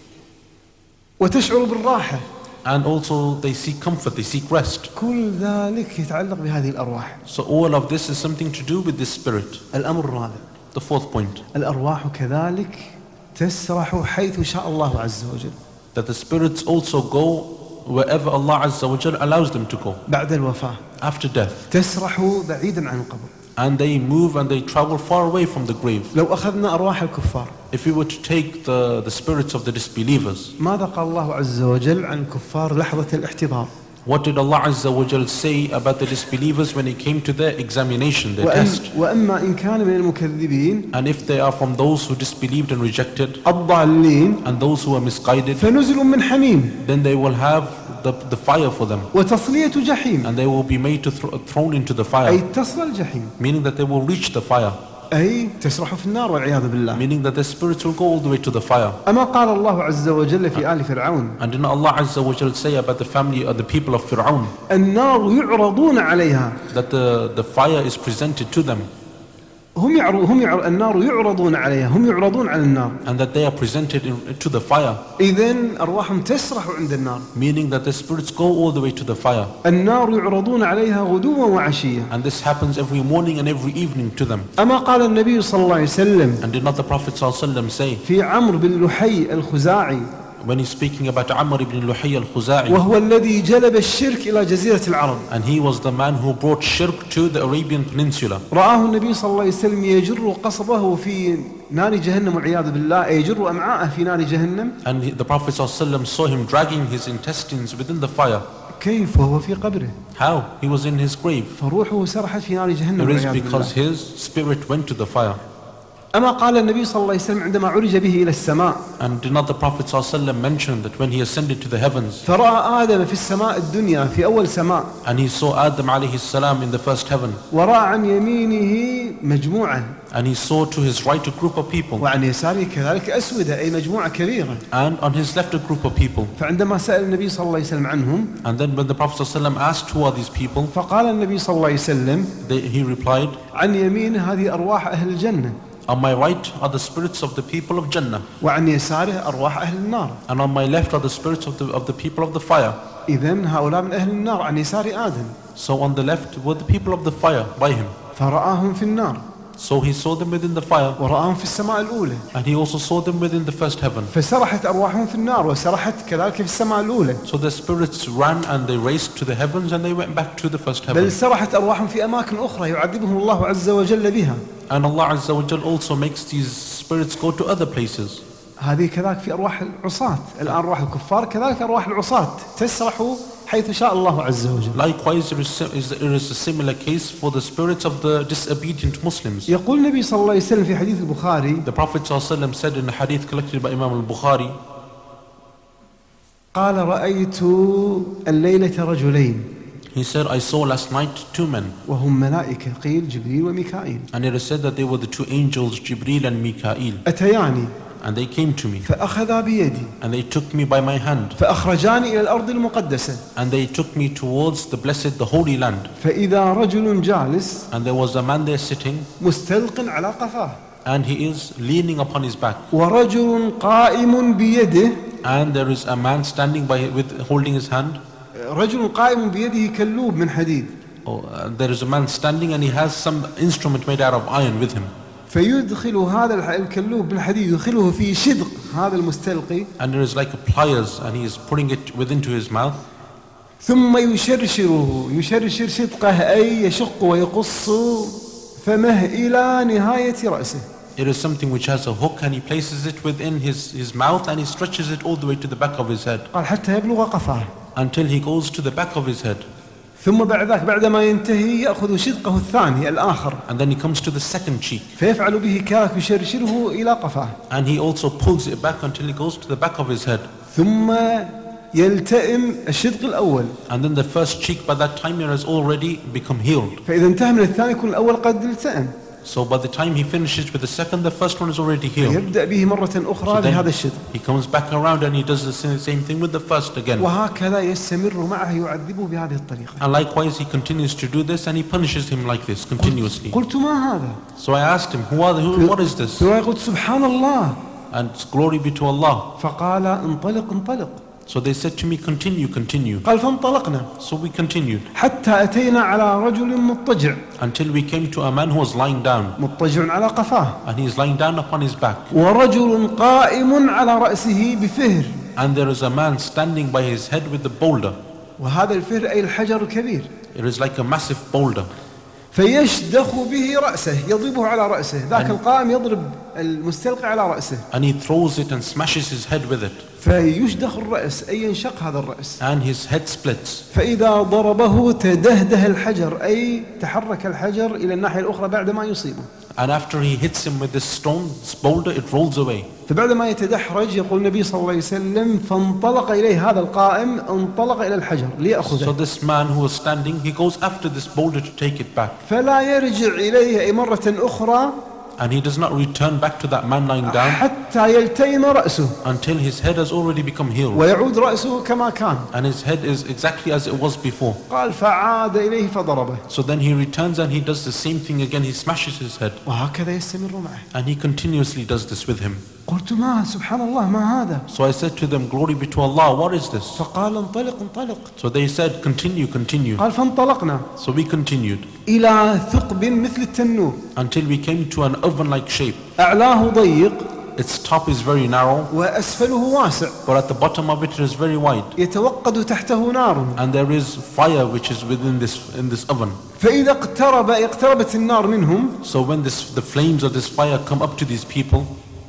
Speaker 3: وتشعر بالراحة.
Speaker 4: And also they seek comfort, they seek rest.
Speaker 3: كل ذلك يتعلق بهذه الأرواح.
Speaker 4: So all of this is something to do with this spirit.
Speaker 3: الأمر الرابع.
Speaker 4: The fourth point.
Speaker 3: الأرواح كذلك تسرح حيث شاء الله عز وجل.
Speaker 4: That the spirits also go wherever Allah Azza wa Jal allows them to go.
Speaker 3: بعد الوفاة.
Speaker 4: After death.
Speaker 3: تسرح بعيدا عن القبر.
Speaker 4: And they move and they travel far away from the grave.
Speaker 3: لو أخذنا أرواح الكفار.
Speaker 4: If we were to take the, the spirits of the disbelievers.
Speaker 3: ماذا قال الله عز وجل عن الكفار لحظة الاحتضار؟
Speaker 4: What did Allah Azza wa Jal say about the disbelievers when it came to their examination, their test?
Speaker 3: وأما إن كان من المكذبين
Speaker 4: And if they are from those who disbelieved and rejected,
Speaker 3: الضالين
Speaker 4: and those who are misguided,
Speaker 3: فنزل من حميم
Speaker 4: then they will have the, the fire for them.
Speaker 3: وتصلية جحيم
Speaker 4: And they will be made to th- thrown into the
Speaker 3: أي
Speaker 4: fire.
Speaker 3: تصل الجحيم
Speaker 4: Meaning that they will reach the fire.
Speaker 3: أي تسرح في النار والعياذ بالله.
Speaker 4: Meaning that the spirits will go all the way to the fire.
Speaker 3: أما قال الله عز وجل في آل فرعون
Speaker 4: And did not Allah Azza wa Jal say about the family or the people of Fir'aun
Speaker 3: النار يعرضون عليها
Speaker 4: that the, the fire is presented to them
Speaker 3: هم يعرض هم يعرض النار يعرضون عليها هم يعرضون على النار.
Speaker 4: and that they are presented in, to the fire.
Speaker 3: إذن أرواحهم تسرح عند النار.
Speaker 4: Meaning that the spirits go all the way to the fire.
Speaker 3: النار يعرضون عليها غدوا وعشيا.
Speaker 4: And this happens every morning and every evening to them.
Speaker 3: أما قال النبي صلى الله عليه وسلم
Speaker 4: And did not the Prophet ﷺ say
Speaker 3: في عمرو بن لحي الخزاعي
Speaker 4: when he's speaking about Amr ibn Luhay al-Khuza'i,
Speaker 3: وهو الذي جلب الشرك إلى جزيرة العرب.
Speaker 4: and he was the man who brought shirk to the Arabian Peninsula.
Speaker 3: رآه النبي صلى الله عليه وسلم يجر قصبه في نار جهنم والعياذ بالله، يجر أمعاءه في نار جهنم.
Speaker 4: And he, the Prophet ﷺ saw him dragging his intestines within the fire.
Speaker 3: كيف وهو في قبره؟
Speaker 4: How? He was in his grave.
Speaker 3: فروحه سرحت في نار جهنم
Speaker 4: It is
Speaker 3: والعياذ
Speaker 4: because
Speaker 3: بالله.
Speaker 4: his spirit went to the fire.
Speaker 3: أما قال النبي صلى الله عليه وسلم عندما عرج به إلى السماء،
Speaker 4: And did not the Prophet ﷺ mention that when he ascended to the heavens,
Speaker 3: فرأى آدم في السماء الدنيا في أول سماء،
Speaker 4: and he saw Adam alayhi salam in the first heaven,
Speaker 3: ورأى عن يمينه مجموعة
Speaker 4: and he saw to his right a group of people,
Speaker 3: وعن يساره كذلك أسودة، أي مجموعة كبيرة.
Speaker 4: and on his left a group of people.
Speaker 3: فعندما سأل النبي صلى الله عليه وسلم عنهم،
Speaker 4: And then when the Prophet ﷺ asked who are these people,
Speaker 3: فقال النبي صلى الله عليه وسلم
Speaker 4: they, he replied,
Speaker 3: عن يمينه هذه أرواح أهل الجنة،
Speaker 4: on my right are the spirits of the people of Jannah,
Speaker 3: وعن يساره أرواح أهل النار.
Speaker 4: and on my left are the spirits of the, of the people of the fire.
Speaker 3: إذن هؤلاء من أهل النار عن يسار آدم.
Speaker 4: So on the left were the people of the fire by him.
Speaker 3: فرآهم في النار
Speaker 4: So he saw them within the fire,
Speaker 3: ورآهم في السماء الأولى.
Speaker 4: and he also saw them within the first heaven.
Speaker 3: فسرحت أرواحهم في النار وسرحت كذلك في السماء الأولى.
Speaker 4: So the spirits ran and they raced to the heavens and they went back to the first
Speaker 3: بل
Speaker 4: heaven.
Speaker 3: سرحت أرواحهم في أماكن أخرى يعذبهم الله عز وجل بها.
Speaker 4: And Allah Azza wa Jal also makes these spirits go to other places.
Speaker 3: هذه كذلك في أرواح العصاة. الآن أرواح الكفار كذلك أرواح العصاة تسرح حيث شاء الله عز وجل.
Speaker 4: Likewise, there is, is, there is a similar case for the spirits of the disobedient Muslims.
Speaker 3: يقول النبي صلى الله عليه وسلم في حديث البخاري،
Speaker 4: The Prophet ﷺ said in a hadith collected by Imam al-Bukhari,
Speaker 3: قال رأيت الليلة رجلين
Speaker 4: he said, I saw last night two men,
Speaker 3: وهم ملائكة، قيل جبريل وميكائيل،
Speaker 4: and it is said that they were the two angels, Jibreel and Mikael,
Speaker 3: أتياني
Speaker 4: and they came to me,
Speaker 3: فأخذا بيدي
Speaker 4: and they took me by my hand,
Speaker 3: فأخرجاني إلى الأرض المقدسة،
Speaker 4: and they took me towards the blessed, the holy land,
Speaker 3: فإذا رجل جالس
Speaker 4: and there was a man there sitting,
Speaker 3: مستلق على قفاه،
Speaker 4: and he is leaning upon his back,
Speaker 3: ورجل قائم بيده،
Speaker 4: and there is a man standing by with holding his hand.
Speaker 3: رجل قائم بيده كلوب من حديد،
Speaker 4: Oh, uh, there is a man standing and he has some instrument made out of iron with him.
Speaker 3: فيدخل هذا الكلوب بالحديد يدخله في شدق هذا المستلقي،
Speaker 4: And there is like a pliers and he is putting it within to his mouth.
Speaker 3: ثم يشرشره، يشرشر شدقه أي يشق ويقص فمه إلى نهاية رأسه.
Speaker 4: It is something which has a hook and he places it within his, his mouth and he stretches it all the way to the back of his head
Speaker 3: قال حتى يبلغ قفاه.
Speaker 4: until he goes to the back of his head.
Speaker 3: ثم بعد ذاك بعدما ينتهي يأخذ شدقه الثاني الآخر
Speaker 4: And then he comes to the second cheek
Speaker 3: فيفعل به كذلك يشرشره إلى قفاه.
Speaker 4: and he also pulls it back until he goes to the back of his head.
Speaker 3: ثم يلتئم الشدق الأول.
Speaker 4: And then the first cheek by that time has already become healed.
Speaker 3: فإذا انتهى من الثاني يكون الأول قد التئم.
Speaker 4: So by the time he finishes with the second, the first one is already healed.
Speaker 3: يبدأ به مرة أخرى
Speaker 4: So then
Speaker 3: بهذا الشدق.
Speaker 4: he comes back around and he does the same same thing with the first again.
Speaker 3: وهكذا يستمر معه يعذبه بهذه الطريقة.
Speaker 4: And likewise he continues to do this and he punishes him like this continuously.
Speaker 3: قلت ما هذا؟
Speaker 4: So I asked him, who are the, who, what is this?
Speaker 3: فقلت سبحان الله.
Speaker 4: And glory be to Allah.
Speaker 3: فقال انطلق انطلق.
Speaker 4: So they said to me, continue, continue.
Speaker 3: قال فانطلقنا
Speaker 4: So we continued
Speaker 3: حتى أتينا على رجل مضطجع
Speaker 4: until we came to a man who was lying down.
Speaker 3: مضطجع على قفاه
Speaker 4: And he is lying down upon his back.
Speaker 3: ورجل قائم على رأسه بفهر.
Speaker 4: And there is a man standing by his head with the boulder.
Speaker 3: وهذا الفهر أي الحجر الكبير.
Speaker 4: It is like a massive boulder.
Speaker 3: فيشدخ به رأسه يضربه على رأسه. ذاك القائم يضرب المستلقي على رأسه.
Speaker 4: And he throws it and smashes his head with it.
Speaker 3: فيشدخ الرأس أي ينشق هذا الرأس.
Speaker 4: And his head splits.
Speaker 3: فإذا ضربه تدهده الحجر أي تحرك الحجر إلى الناحية الأخرى بعد ما يصيبه.
Speaker 4: And after he hits him with this stone, this boulder, it rolls away.
Speaker 3: فبعدما يتدحرج يقول النبي صلى الله عليه وسلم فانطلق إليه هذا القائم انطلق إلى الحجر
Speaker 4: So
Speaker 3: ليأخذه.
Speaker 4: this man who was standing, he goes after this boulder to take it back.
Speaker 3: فلا يرجع إليه أي مرة أخرى
Speaker 4: And he does not return back to that man lying down
Speaker 3: حتى يلتئم رأسه
Speaker 4: until his head has already become healed.
Speaker 3: ويعود رأسه كما كان.
Speaker 4: And his head is exactly as it was before.
Speaker 3: قال فعاد إليه فضربه.
Speaker 4: So then he returns and he does the same thing again. He smashes his head.
Speaker 3: وهكذا يستمر معه.
Speaker 4: And he continuously does this with him.
Speaker 3: قلت ما سبحان الله ما هذا؟
Speaker 4: So I said to them, glory be to Allah, what is this?
Speaker 3: فقال انطلق انطلق.
Speaker 4: So they said, continue, continue.
Speaker 3: قال فانطلقنا
Speaker 4: So we continued
Speaker 3: إلى ثقب مثل التنور
Speaker 4: until we came to an oven-like shape.
Speaker 3: أعلاه ضيق
Speaker 4: its top is very narrow,
Speaker 3: وأسفله واسع
Speaker 4: but at the bottom of it is very wide.
Speaker 3: يتوقد تحته نار.
Speaker 4: And there is fire which is within this in this oven.
Speaker 3: فإذا اقترب اقتربت النار منهم.
Speaker 4: So when this, the flames of this fire come up to these people,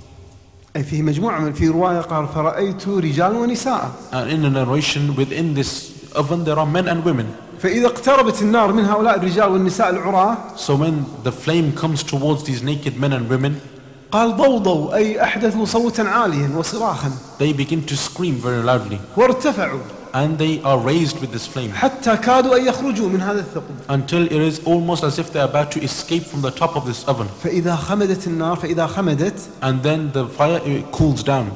Speaker 3: أي فيه مجموعة من في رواية قال فرأيت رجال ونساء.
Speaker 4: and in a narration within this oven there are men and women.
Speaker 3: فإذا اقتربت النار من هؤلاء الرجال والنساء العراة.
Speaker 4: So when the flame comes towards these naked men and women,
Speaker 3: قال ضوضوا أي أحدثوا صوتا عاليا وصراخا.
Speaker 4: they begin to scream very loudly.
Speaker 3: وارتفعوا.
Speaker 4: And they are raised with this flame
Speaker 3: حتى كادوا أن يخرجوا من هذا الثقب.
Speaker 4: until it is almost as if they are about to escape from the top of this oven.
Speaker 3: فإذا خمدت النار فإذا خمدت.
Speaker 4: And then the fire it cools down.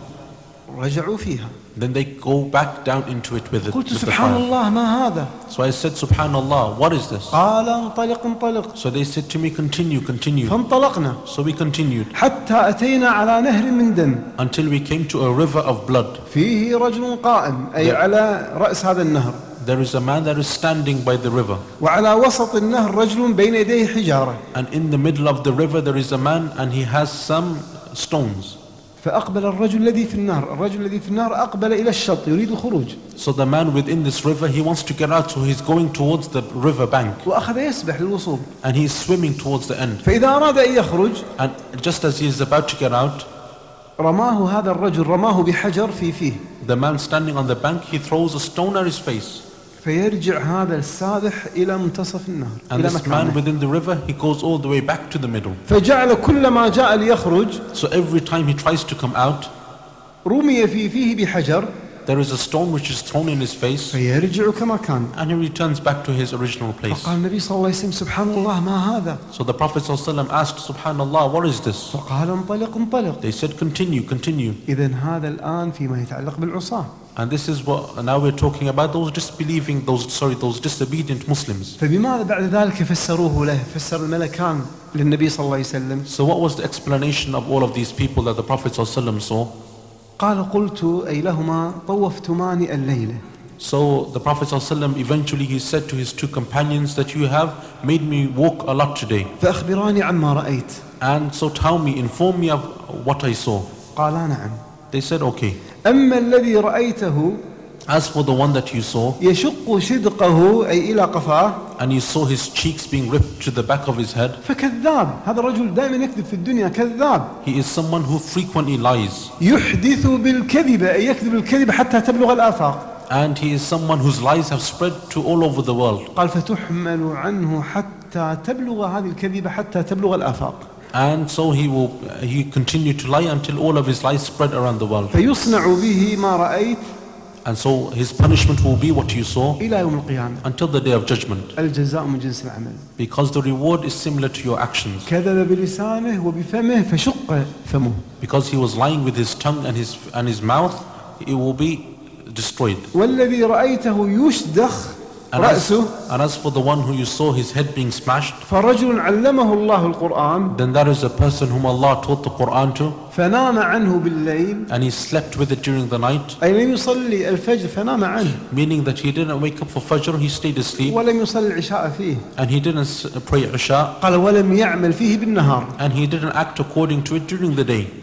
Speaker 3: رجعوا فيها.
Speaker 4: Then they go back down into it with it.
Speaker 3: قلت
Speaker 4: With the
Speaker 3: سبحان
Speaker 4: fire.
Speaker 3: الله ما هذا.
Speaker 4: So I said, Subhanallah, what is this?
Speaker 3: قال انطلق انطلق.
Speaker 4: So they said to me, continue, continue.
Speaker 3: فانطلقنا
Speaker 4: So we continued
Speaker 3: حتى أتينا على نهر من دم.
Speaker 4: until we came to a river of blood.
Speaker 3: فيه رجل قائم أي
Speaker 4: Yeah.
Speaker 3: على رأس هذا النهر.
Speaker 4: There is a man that is standing by the river.
Speaker 3: وعلى وسط النهر رجل بين يديه حجارة.
Speaker 4: And in the middle of the river there is a man and he has some stones.
Speaker 3: فأقبل الرجل الذي في النهر الرجل الذي في النهر أقبل إلى الشط يريد الخروج.
Speaker 4: So the man within this river, he wants to get out, so he's going towards the river bank.
Speaker 3: وأخذ يسبح للوصول.
Speaker 4: And he's swimming towards the end.
Speaker 3: فإذا أراد أن يخرج
Speaker 4: And just as he is about to get out,
Speaker 3: رماه هذا الرجل رماه بحجر في فيه.
Speaker 4: the man standing on the bank, he throws a stone at his face.
Speaker 3: فيرجع هذا السابح إلى منتصف النهر
Speaker 4: And
Speaker 3: إلى
Speaker 4: this man
Speaker 3: مكانه.
Speaker 4: within the river, he goes all the way back to the middle.
Speaker 3: فجعل كل ما جاء ليخرج
Speaker 4: So every time he tries to come out,
Speaker 3: رمي في فيه بحجر
Speaker 4: there is a stone which is thrown in his face,
Speaker 3: فيرجع كما كان.
Speaker 4: and he returns back to his original place.
Speaker 3: فقال النبي صلى الله عليه وسلم سبحان الله ما هذا.
Speaker 4: So the Prophet ﷺ asked, Subhanallah, what is this?
Speaker 3: فقال انطلق انطلق.
Speaker 4: They said, continue, continue.
Speaker 3: إذن هذا الآن فيما يتعلق بالعصاة.
Speaker 4: And this is what now we're talking about, those disbelieving, those sorry, those disobedient Muslims.
Speaker 3: فبماذا بعد ذلك فسروه له فسر الملكان للنبي صلى الله عليه وسلم.
Speaker 4: So what was the explanation of all of these people that the Prophet ﷺ saw?
Speaker 3: قال قلت أي لهما طوفتماني الليلة.
Speaker 4: So the Prophet ﷺ eventually he said to his two companions that you have made me walk a lot today.
Speaker 3: فأخبراني عما رأيت.
Speaker 4: And so tell me, inform me of what I saw.
Speaker 3: قالا نعم.
Speaker 4: They said, okay.
Speaker 3: أما الذي رأيته
Speaker 4: As for the one that you saw,
Speaker 3: يشق شدقه أي إلى قفاه
Speaker 4: and you saw his cheeks being ripped to the back of his head,
Speaker 3: فكذاب. هذا الرجل دائما يكذب في الدنيا كذاب.
Speaker 4: he is someone who frequently lies.
Speaker 3: يحدث بالكذب أي يكذب الكذب حتى تبلغ الآفاق.
Speaker 4: And he is someone whose lies have spread to all over the world.
Speaker 3: قال فتحمل عنه حتى تبلغ هذه الكذبة حتى تبلغ الآفاق.
Speaker 4: And so he will he continued to lie until all of his lies spread around the world.
Speaker 3: فيصنع به ما رأيت
Speaker 4: And so his punishment will be what you saw
Speaker 3: إلى يوم القيامة.
Speaker 4: until the day of judgment.
Speaker 3: الجزاء من جنس العمل.
Speaker 4: Because the reward is similar to your actions.
Speaker 3: كذب بلسانه وبفمه فشق فمه.
Speaker 4: Because he was lying with his tongue and his and his mouth, it will be destroyed.
Speaker 3: والذي رأيته يشدخ
Speaker 4: And as,
Speaker 3: رأسه
Speaker 4: and as for the one who you saw his head being smashed,
Speaker 3: فرجل علمه الله القرآن
Speaker 4: then that is a person whom Allah taught the Quran to,
Speaker 3: فنام عنه بالليل
Speaker 4: and he slept with it during the night,
Speaker 3: أي لم يصلي الفجر فنام عنه
Speaker 4: meaning that he didn't wake up for Fajr, he stayed asleep,
Speaker 3: ولم يصلي العشاء فيه.
Speaker 4: and he didn't s- pray Isha,
Speaker 3: قال ولم يعمل فيه بالنهار.
Speaker 4: and he didn't act according to it during the day.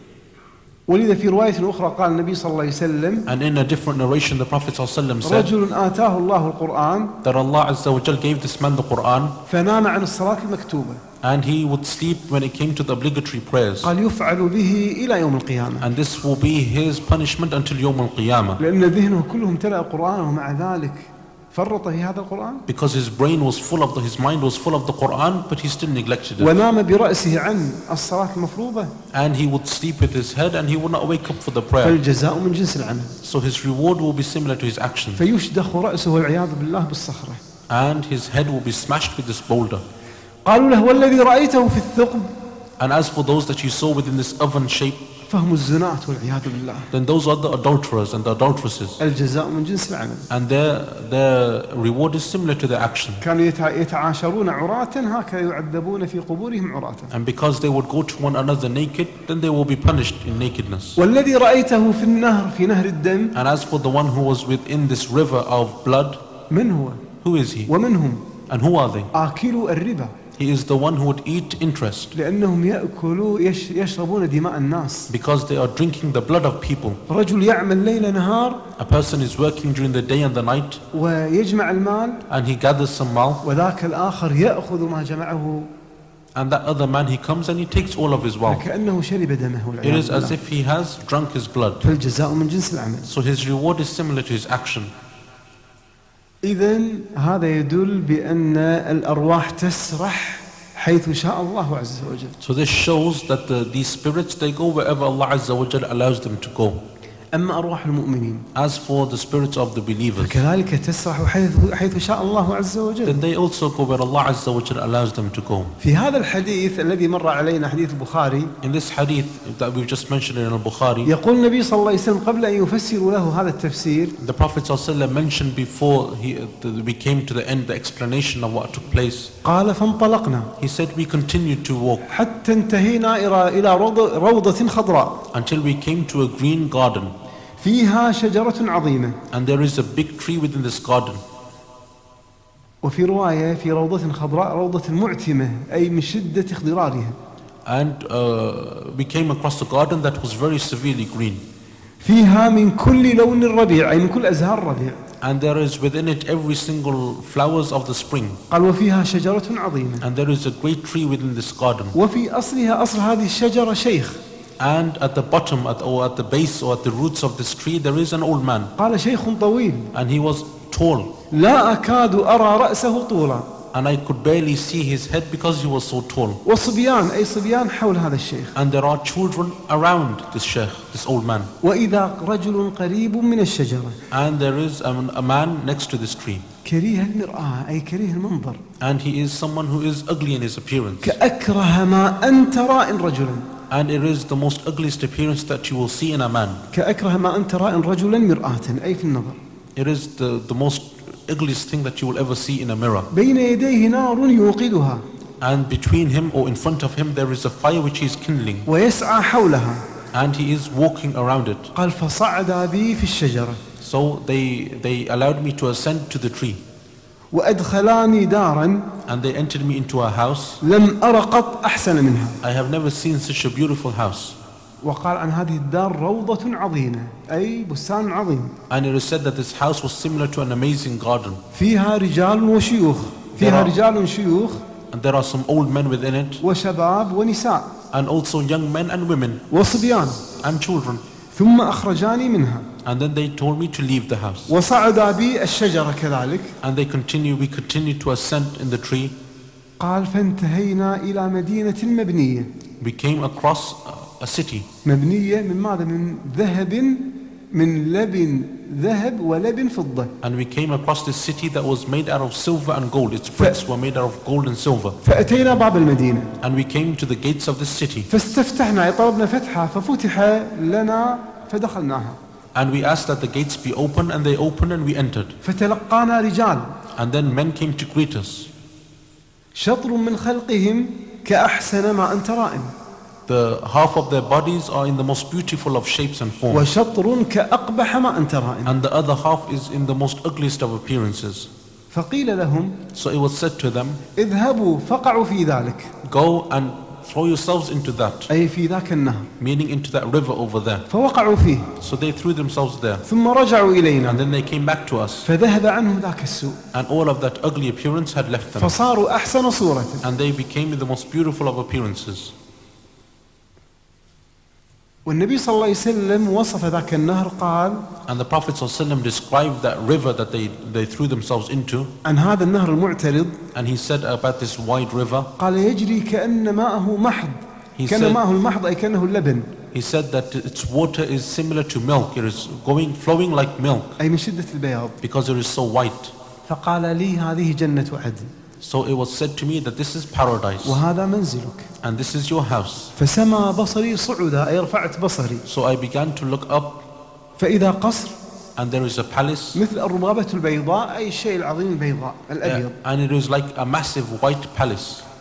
Speaker 3: ولذا في رواية أخرى قال النبي صلى الله عليه وسلم
Speaker 4: And in a different narration, the Prophet ﷺ said
Speaker 3: رجل آتاه الله القرآن
Speaker 4: that Allah Azza wa Jal gave this man the Quran,
Speaker 3: فنام عن الصلاة المكتوبة.
Speaker 4: and he would sleep when it came to the obligatory prayers.
Speaker 3: قال يفعل به إلى يوم القيامة.
Speaker 4: And this will be his punishment until Yawm al-Qiyamah.
Speaker 3: لأن ذهنه كله امتلأ القرآن ومع ذلك فرط في هذا القرآن.
Speaker 4: Because his brain was full of the, his mind was full of the Quran, but he still neglected it.
Speaker 3: ونام برأسه عن الصلاة المفروضة.
Speaker 4: And he would sleep with his head and he would not wake up for the prayer.
Speaker 3: فالجزاء من جنس العمل.
Speaker 4: So his reward will be similar to his actions.
Speaker 3: فيشدخ رأسه والعياذ بالله بالصخرة.
Speaker 4: And his head will be smashed with this boulder.
Speaker 3: قالوا له والذي رأيته في الثقب
Speaker 4: And as for those that you saw within this oven shape,
Speaker 3: فهم الزناة والعياذ بالله.
Speaker 4: then those are the adulterers and the adulteresses.
Speaker 3: الجزاء من جنس العمل.
Speaker 4: And their, their reward is similar to their action.
Speaker 3: كانوا يتع- يتعاشرون عراة هكذا يعذبون في قبورهم عراة.
Speaker 4: And because they would go to one another naked, then they will be punished in nakedness.
Speaker 3: والذي رأيته في النهر في نهر الدم
Speaker 4: And as for the one who was within this river of blood,
Speaker 3: من هو
Speaker 4: who is he?
Speaker 3: ومن هم
Speaker 4: And who are they?
Speaker 3: آكلوا الربا.
Speaker 4: He is the one who would eat interest.
Speaker 3: لأنهم يأكلوا يش يشربون دماء الناس.
Speaker 4: Because they are drinking the blood of people.
Speaker 3: رجل يعمل ليل نهار.
Speaker 4: A person is working during the day and the night.
Speaker 3: ويجمع المال.
Speaker 4: And he gathers some mal.
Speaker 3: وذاك الآخر يأخذ ما جمعه.
Speaker 4: And that other man, he comes and he takes all of his wealth.
Speaker 3: فكأنه شرب دمه.
Speaker 4: It is as if he has drunk his blood.
Speaker 3: فالجزاء من جنس العمل.
Speaker 4: So his reward is similar to his action.
Speaker 3: إذن هذا يدل بأن الأرواح تسرح حيث شاء الله عز وجل.
Speaker 4: So this shows that the, these spirits, they go wherever Allah Azza wa Jal allows them to go.
Speaker 3: أما أرواح المؤمنين.
Speaker 4: As for the spirits of the believers,
Speaker 3: فكذلك تسرح حيث حيث شاء الله عز وجل.
Speaker 4: then they also go where Allah Azza wa Jal allows them to go.
Speaker 3: في هذا الحديث الذي مر علينا حديث البخاري.
Speaker 4: In this hadith that we've just mentioned in al-Bukhari,
Speaker 3: يقول النبي صلى الله عليه وسلم قبل أن يفسروا له هذا التفسير.
Speaker 4: the Prophet sallallahu alaihi wasallam mentioned before he, the, we came to the end, the explanation of what took place.
Speaker 3: قال فانطلقنا.
Speaker 4: He said we continued to walk
Speaker 3: حتى انتهينا إلى إلى روضة خضراء.
Speaker 4: until we came to a green garden.
Speaker 3: فيها شجرة عظيمة.
Speaker 4: And there is a big tree within this garden.
Speaker 3: وفي رواية في روضة خضراء روضة معتمة أي من شدة اخضرارها.
Speaker 4: And uh, we came across a garden that was very severely green.
Speaker 3: فيها من كل لون الربيع أي من كل أزهار الربيع.
Speaker 4: And there is within it every single flowers of the spring.
Speaker 3: قال وفيها شجرة عظيمة.
Speaker 4: And there is a great tree within this garden.
Speaker 3: وفي أصلها أصل هذه الشجرة شيخ.
Speaker 4: And at the bottom at, or at the base or at the roots of this tree there is an old man.
Speaker 3: قال شيخ طويل.
Speaker 4: And he was tall.
Speaker 3: لا أكاد أرى رأسه طولا.
Speaker 4: And I could barely see his head because he was so tall.
Speaker 3: وصبيان أي صبيان حول هذا الشيخ.
Speaker 4: And there are children around this sheikh, this old man.
Speaker 3: وإذا رجل قريب من الشجرة.
Speaker 4: And there is a, a man next to this tree.
Speaker 3: كريه المرآة أي كريه المنظر.
Speaker 4: And he is someone who is ugly in his appearance.
Speaker 3: كأكره ما أنت راء رجلا.
Speaker 4: And it is the most ugliest appearance that you will see in a man.
Speaker 3: كأكره ما أنت راء رجلا مرآة أي في النظر.
Speaker 4: It is the, the most ugliest thing that you will ever see in a mirror.
Speaker 3: بين يديه نار يوقدها.
Speaker 4: And between him or in front of him there is a fire which he is kindling.
Speaker 3: ويسعى حولها.
Speaker 4: And he is walking around it.
Speaker 3: قال فصعد بي في الشجرة.
Speaker 4: So they, they allowed me to ascend to the tree.
Speaker 3: وأدخلاني دارا.
Speaker 4: And they entered me into a house.
Speaker 3: لم أر قط أحسن منها.
Speaker 4: I have never seen such a beautiful house.
Speaker 3: وقال عن هذه الدار روضة عظيمة أي بستان عظيم.
Speaker 4: And it is said that this house was similar to an amazing garden.
Speaker 3: فيها رجال وشيوخ. فيها رجال شيوخ.
Speaker 4: And there are some old men within it.
Speaker 3: وشباب ونساء.
Speaker 4: And also young men and women.
Speaker 3: وصبيان.
Speaker 4: And children.
Speaker 3: ثم أخرجاني منها.
Speaker 4: And then they told me to leave the house.
Speaker 3: وصعد بي الشجرة كذلك.
Speaker 4: And they continue, we continue to ascend in the tree.
Speaker 3: قال فانتهينا إلى مدينة مبنية.
Speaker 4: We came across a city.
Speaker 3: مبنية من ماذا؟ من ذهب من لبن ذهب ولبن فضة.
Speaker 4: And we came across this city that was made out of silver and gold. Its bricks were made out of gold and silver.
Speaker 3: فأتينا باب المدينة.
Speaker 4: And we came to the gates of this city.
Speaker 3: فاستفتحنا طلبنا فتحة ففتح لنا فدخلناها.
Speaker 4: And we asked that the gates be open, and they opened, and we entered.
Speaker 3: فتلقانا رجال.
Speaker 4: And then men came to greet us.
Speaker 3: شطر من خلقهم كأحسن ما أنت رائم.
Speaker 4: The half of their bodies are in the most beautiful of shapes and forms.
Speaker 3: وشطر كأقبح ما أنت رائم.
Speaker 4: And the other half is in the most ugliest of appearances.
Speaker 3: فقيل لهم.
Speaker 4: So it was said to them,
Speaker 3: اذهبوا فقعوا في ذلك.
Speaker 4: go and throw yourselves into that.
Speaker 3: أي في ذاك النهر.
Speaker 4: Meaning into that river over there.
Speaker 3: فوقعوا فيه.
Speaker 4: So they threw themselves there.
Speaker 3: ثم رجعوا إلينا.
Speaker 4: And then they came back to us.
Speaker 3: فذهب عنهم ذاك السوء.
Speaker 4: And all of that ugly appearance had left them.
Speaker 3: فصاروا أحسن صورة.
Speaker 4: And they became the most beautiful of appearances.
Speaker 3: والنبي صلى الله عليه وسلم وصف ذاك النهر قال.
Speaker 4: And the Prophet ﷺ described that river that they, they threw themselves into.
Speaker 3: عن هذا النهر المعترض.
Speaker 4: And he said about this wide river.
Speaker 3: قال يجري كأن ماءه محض.
Speaker 4: He
Speaker 3: كأن
Speaker 4: said,
Speaker 3: ماءه المحض أي كأنه اللبن.
Speaker 4: He said that its water is similar to milk. It is going, flowing like milk.
Speaker 3: أي من شدة البياض.
Speaker 4: Because it is so white.
Speaker 3: فقال لي هذه جنة عدن.
Speaker 4: So it was said to me that this is paradise.
Speaker 3: وهذا منزلك.
Speaker 4: And this is your house.
Speaker 3: فسما بصري صعدا أي رفعت بصري.
Speaker 4: So I began to look up.
Speaker 3: فإذا قصر.
Speaker 4: And there is a palace.
Speaker 3: مثل الربابة البيضاء أي الشيء العظيم البيضاء الأبيض.
Speaker 4: And it is like a massive white palace.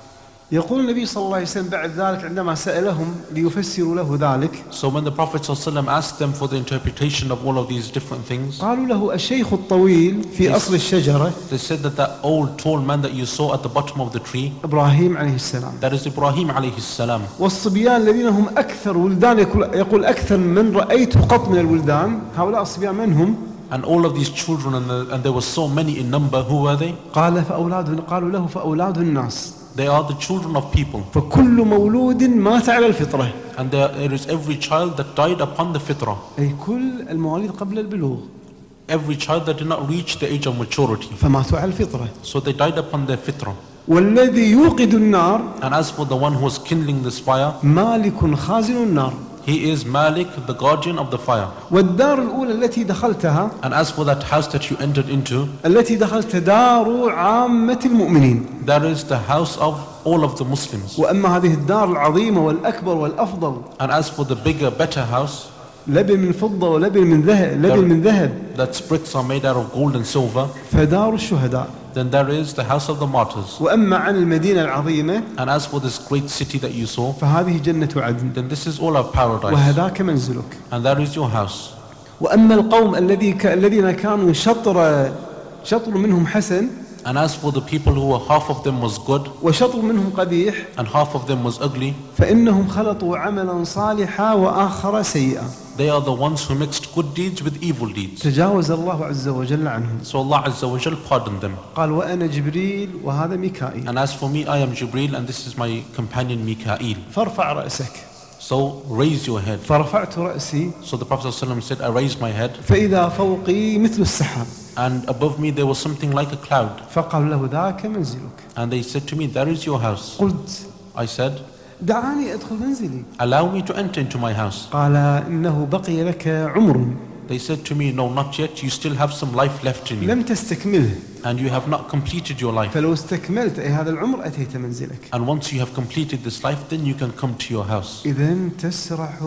Speaker 3: يقول النبي صلى الله عليه وسلم بعد ذلك عندما سألهم ليفسروا له ذلك
Speaker 4: So when the Prophet ﷺ asked them for the interpretation of all of these different things,
Speaker 3: قالوا له الشيخ الطويل في أصل الشجرة
Speaker 4: they said that that old tall man that you saw at the bottom of the tree,
Speaker 3: إبراهيم عليه السلام
Speaker 4: that is Ibrahim alayhi salam.
Speaker 3: والصبيان الذين هم أكثر ولدان يقول, يقول أكثر من رأيت قط من الولدان هؤلاء الصبيان من هم؟
Speaker 4: And all of these children, and, the, and there were so many in number, who were they?
Speaker 3: قال فأولاد قالوا له فأولاد الناس
Speaker 4: They are the children of people.
Speaker 3: فكل مولود مات على الفطرة
Speaker 4: And there, there is every child that died upon the fitrah.
Speaker 3: أي كل المواليد قبل البلوغ
Speaker 4: Every child that did not reach the age of maturity.
Speaker 3: فماتوا على الفطرة
Speaker 4: So they died upon their fitrah.
Speaker 3: والذي يوقد النار
Speaker 4: And as for the one who was kindling this fire,
Speaker 3: مالك خازن النار
Speaker 4: he is Malik, the guardian of the fire.
Speaker 3: والدار الأولى التي دخلتها
Speaker 4: And as for that house that you entered into,
Speaker 3: التي دخلت دار عامة المؤمنين
Speaker 4: that is the house of all of the Muslims.
Speaker 3: وأما هذه الدار العظيمة والأكبر والأفضل
Speaker 4: And as for the bigger, better house,
Speaker 3: لبن من فضة ولبن من ذهب لبن من ذهب
Speaker 4: that bricks are made out of gold and silver,
Speaker 3: فدار الشهداء
Speaker 4: then there is the house of the martyrs.
Speaker 3: وأما عن المدينة العظيمة
Speaker 4: And as for this great city that you saw,
Speaker 3: فهذه جنة عدن
Speaker 4: then this is all of paradise.
Speaker 3: وهذاك منزلك
Speaker 4: And that is your house.
Speaker 3: وأما القوم الذي ك... الذين كانوا شطر شطر منهم حسن
Speaker 4: And as for the people who were half of them was good
Speaker 3: وشطر منهم قبيح
Speaker 4: and half of them was ugly,
Speaker 3: فإنهم خلطوا عملا صالحا وآخر سيئا
Speaker 4: they are the ones who mixed good deeds with evil deeds.
Speaker 3: تجاوز الله عز وجل عنهم
Speaker 4: So Allah Azza wa Jal pardoned them.
Speaker 3: قال وأنا جبريل وهذا ميكائيل
Speaker 4: And as for me, I am Jibreel and this is my companion Mikael.
Speaker 3: فارفع رأسك
Speaker 4: So raise your head.
Speaker 3: فرفعت رأسي
Speaker 4: So the Prophet ﷺ said, I raised my head,
Speaker 3: فإذا فوقي مثل السحاب
Speaker 4: and above me there was something like a cloud.
Speaker 3: فقال له ذاك منزلك
Speaker 4: And they said to me, that is your house.
Speaker 3: قلت
Speaker 4: I said,
Speaker 3: دعاني أدخل منزلي
Speaker 4: allow me to enter into my house.
Speaker 3: قال إنه بقي لك عمر
Speaker 4: They said to me, no, not yet. You still have some life left in you.
Speaker 3: لم تستكمله
Speaker 4: And you have not completed your life.
Speaker 3: فلو استكملت أي هذا العمر أتيت منزلك
Speaker 4: And once you have completed this life, then you can come to your house.
Speaker 3: إذن تسرح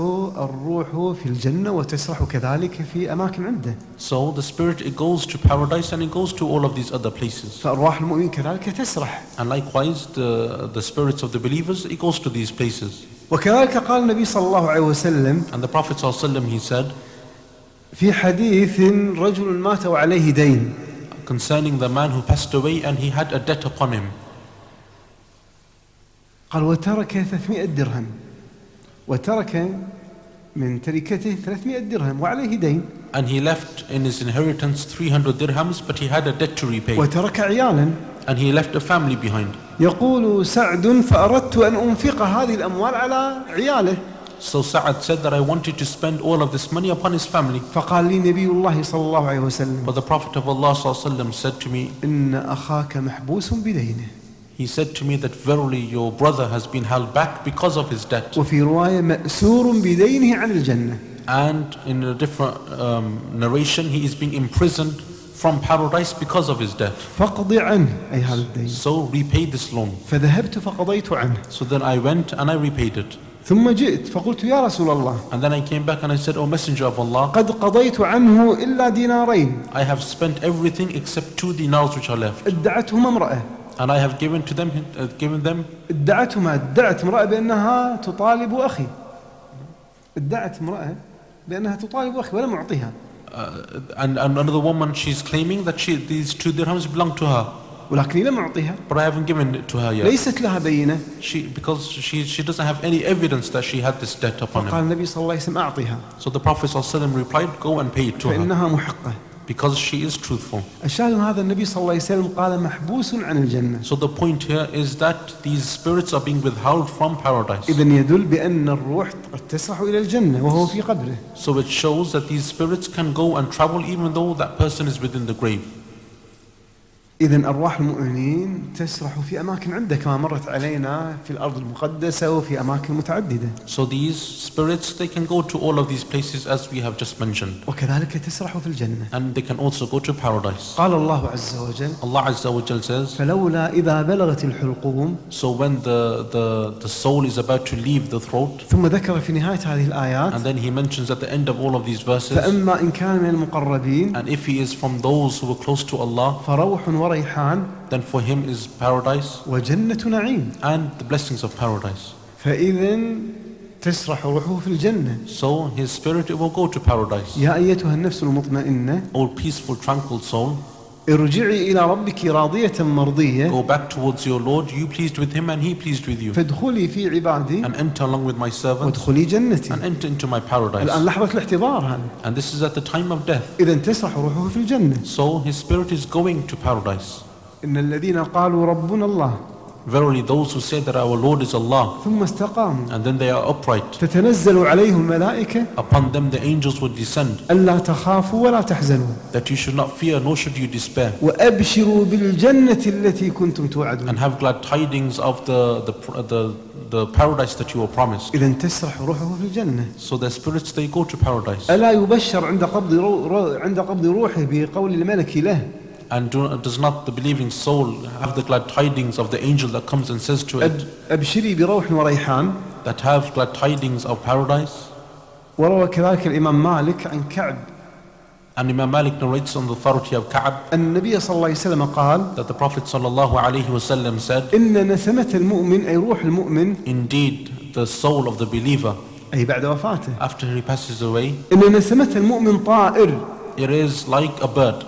Speaker 3: الروح في الجنة وتسرح كذلك في أماكن عنده
Speaker 4: So the spirit, it goes to paradise and it goes to all of these other places.
Speaker 3: فأرواح المؤمنين كذلك تسرح
Speaker 4: And likewise, the, the spirits of the believers, it goes to these places.
Speaker 3: وكذلك قال النبي صلى الله عليه وسلم
Speaker 4: And the Prophet ﷺ, he said,
Speaker 3: في حديث رجل مات وعليه دين
Speaker 4: concerning the man who passed away and he had a debt upon him.
Speaker 3: قال وترك ثلاثمائة درهم وترك من تركته ثلاثمائة درهم وعليه دين
Speaker 4: And he left in his inheritance three hundred dirhams, but he had a debt to repay.
Speaker 3: وترك عيالا
Speaker 4: And he left a family behind.
Speaker 3: يقول سعد فأردت أن أنفق هذه الأموال على عياله
Speaker 4: So Sa'ad said that I wanted to spend all of this money upon his family.
Speaker 3: فقال لي نبي الله صلى الله عليه وسلم
Speaker 4: But the Prophet of Allah ﷺ said to me,
Speaker 3: إن أخاك محبوس بدينه
Speaker 4: he said to me that verily your brother has been held back because of his debt.
Speaker 3: وفي رواية مأسور بدينه عن الجنة
Speaker 4: And in a different um, narration, he is being imprisoned from paradise because of his death.
Speaker 3: فاقض عنه أي هذا الدين
Speaker 4: So repay this loan.
Speaker 3: فذهبت فقضيت عنه
Speaker 4: So then I went and I repaid it.
Speaker 3: ثم جئت فقلت يا رسول الله
Speaker 4: And then I came back and I said, O Messenger of Allah,
Speaker 3: قد قضيت عنه إلا دينارين
Speaker 4: I have spent everything except two dinars which are left.
Speaker 3: ادعتهما امرأة
Speaker 4: And I have given to them, uh, given them,
Speaker 3: ادعتهما ادعت امرأة بأنها تطالب أخي ادعت امرأة بأنها تطالب أخي ولم أعطيها
Speaker 4: uh, and, and another woman, she's claiming that she, these two dirhams belong to her.
Speaker 3: ولكني لم أعطيها
Speaker 4: But I haven't given it to her yet.
Speaker 3: ليست لها بينة
Speaker 4: She, because she, she doesn't have any evidence that she had this debt upon
Speaker 3: فقال
Speaker 4: him.
Speaker 3: النبي صلى الله عليه وسلم أعطيها
Speaker 4: So the Prophet ﷺ replied, go and pay it to her.
Speaker 3: فإنها محقة
Speaker 4: Because she is truthful.
Speaker 3: الشاهد من هذا النبي صلى الله عليه وسلم قال محبوس عن الجنة
Speaker 4: So the point here is that these spirits are being withheld from paradise.
Speaker 3: إذن يدل بأن الروح قد تسرح إلى الجنة وهو في قبره
Speaker 4: So it shows that these spirits can go and travel even though that person is within the grave.
Speaker 3: إذن أرواح المؤمنين تسرح في أماكن عدة كما مرت علينا في الأرض المقدسة وفي أماكن متعددة.
Speaker 4: So these spirits, they can go to all of these places as we have just mentioned.
Speaker 3: وكذلك تسرح في الجنة.
Speaker 4: And they can also go to paradise.
Speaker 3: قال الله عز وجل
Speaker 4: Allah Azza wa Jal says,
Speaker 3: فلولا إذا بلغت الحلقوم
Speaker 4: so when the, the, the soul is about to leave the throat,
Speaker 3: ثم ذكر في نهاية هذه الآيات
Speaker 4: and then he mentions at the end of all of these verses,
Speaker 3: فأما إن كان من المقربين
Speaker 4: and if he is from those who are close to Allah,
Speaker 3: فروح وريحان
Speaker 4: then for him is paradise
Speaker 3: وجنة نعيم.
Speaker 4: and the blessings of paradise.
Speaker 3: فإذا تسرح روحه في الجنة.
Speaker 4: So his spirit it will go to paradise.
Speaker 3: يا أيتها النفس المطمئنة
Speaker 4: O peaceful, tranquil soul,
Speaker 3: ارجعي إلى ربك راضية مرضية
Speaker 4: go back towards your Lord, you pleased with him and he pleased with you.
Speaker 3: فادخلي في عبادي
Speaker 4: And enter along with my servants
Speaker 3: وادخلي جنتي.
Speaker 4: and enter into my paradise.
Speaker 3: الآن لحظة الاحتضار هذا.
Speaker 4: And this is at the time of death.
Speaker 3: إذا تسرح روحه في الجنة.
Speaker 4: So his spirit is going to paradise.
Speaker 3: إن الذين قالوا ربنا الله
Speaker 4: Verily those who say that our Lord is Allah
Speaker 3: ثم استقاموا
Speaker 4: and then they are upright,
Speaker 3: تتنزل عليهم الملائكة
Speaker 4: upon them the angels will descend,
Speaker 3: ألا تخافوا ولا تحزنوا
Speaker 4: that you should not fear nor should you despair,
Speaker 3: وأبشروا بالجنة التي كنتم توعدون.
Speaker 4: and have glad tidings of the, the, the, the paradise that you were promised.
Speaker 3: إذا تسرح روحه في الجنة.
Speaker 4: So their spirits they go to paradise.
Speaker 3: ألا يبشر عند قبض رو رو عند قبض روحه بقول الملك له
Speaker 4: And do, does not the believing soul have the glad tidings of the angel that comes and says to it,
Speaker 3: أبشري بروح وريحان.
Speaker 4: that have glad tidings of paradise?
Speaker 3: وروى كذلك الإمام مالك عن كعب
Speaker 4: And Imam Malik narrates on the authority of Ka'b
Speaker 3: أن النبي صلى الله عليه وسلم قال
Speaker 4: that the Prophet sallallahu alaihi wasallam said,
Speaker 3: إن نسمة المؤمن أي روح المؤمن
Speaker 4: indeed the soul of the believer
Speaker 3: أي بعد وفاته
Speaker 4: after he passes away,
Speaker 3: إن نسمة المؤمن طائر
Speaker 4: it is like a bird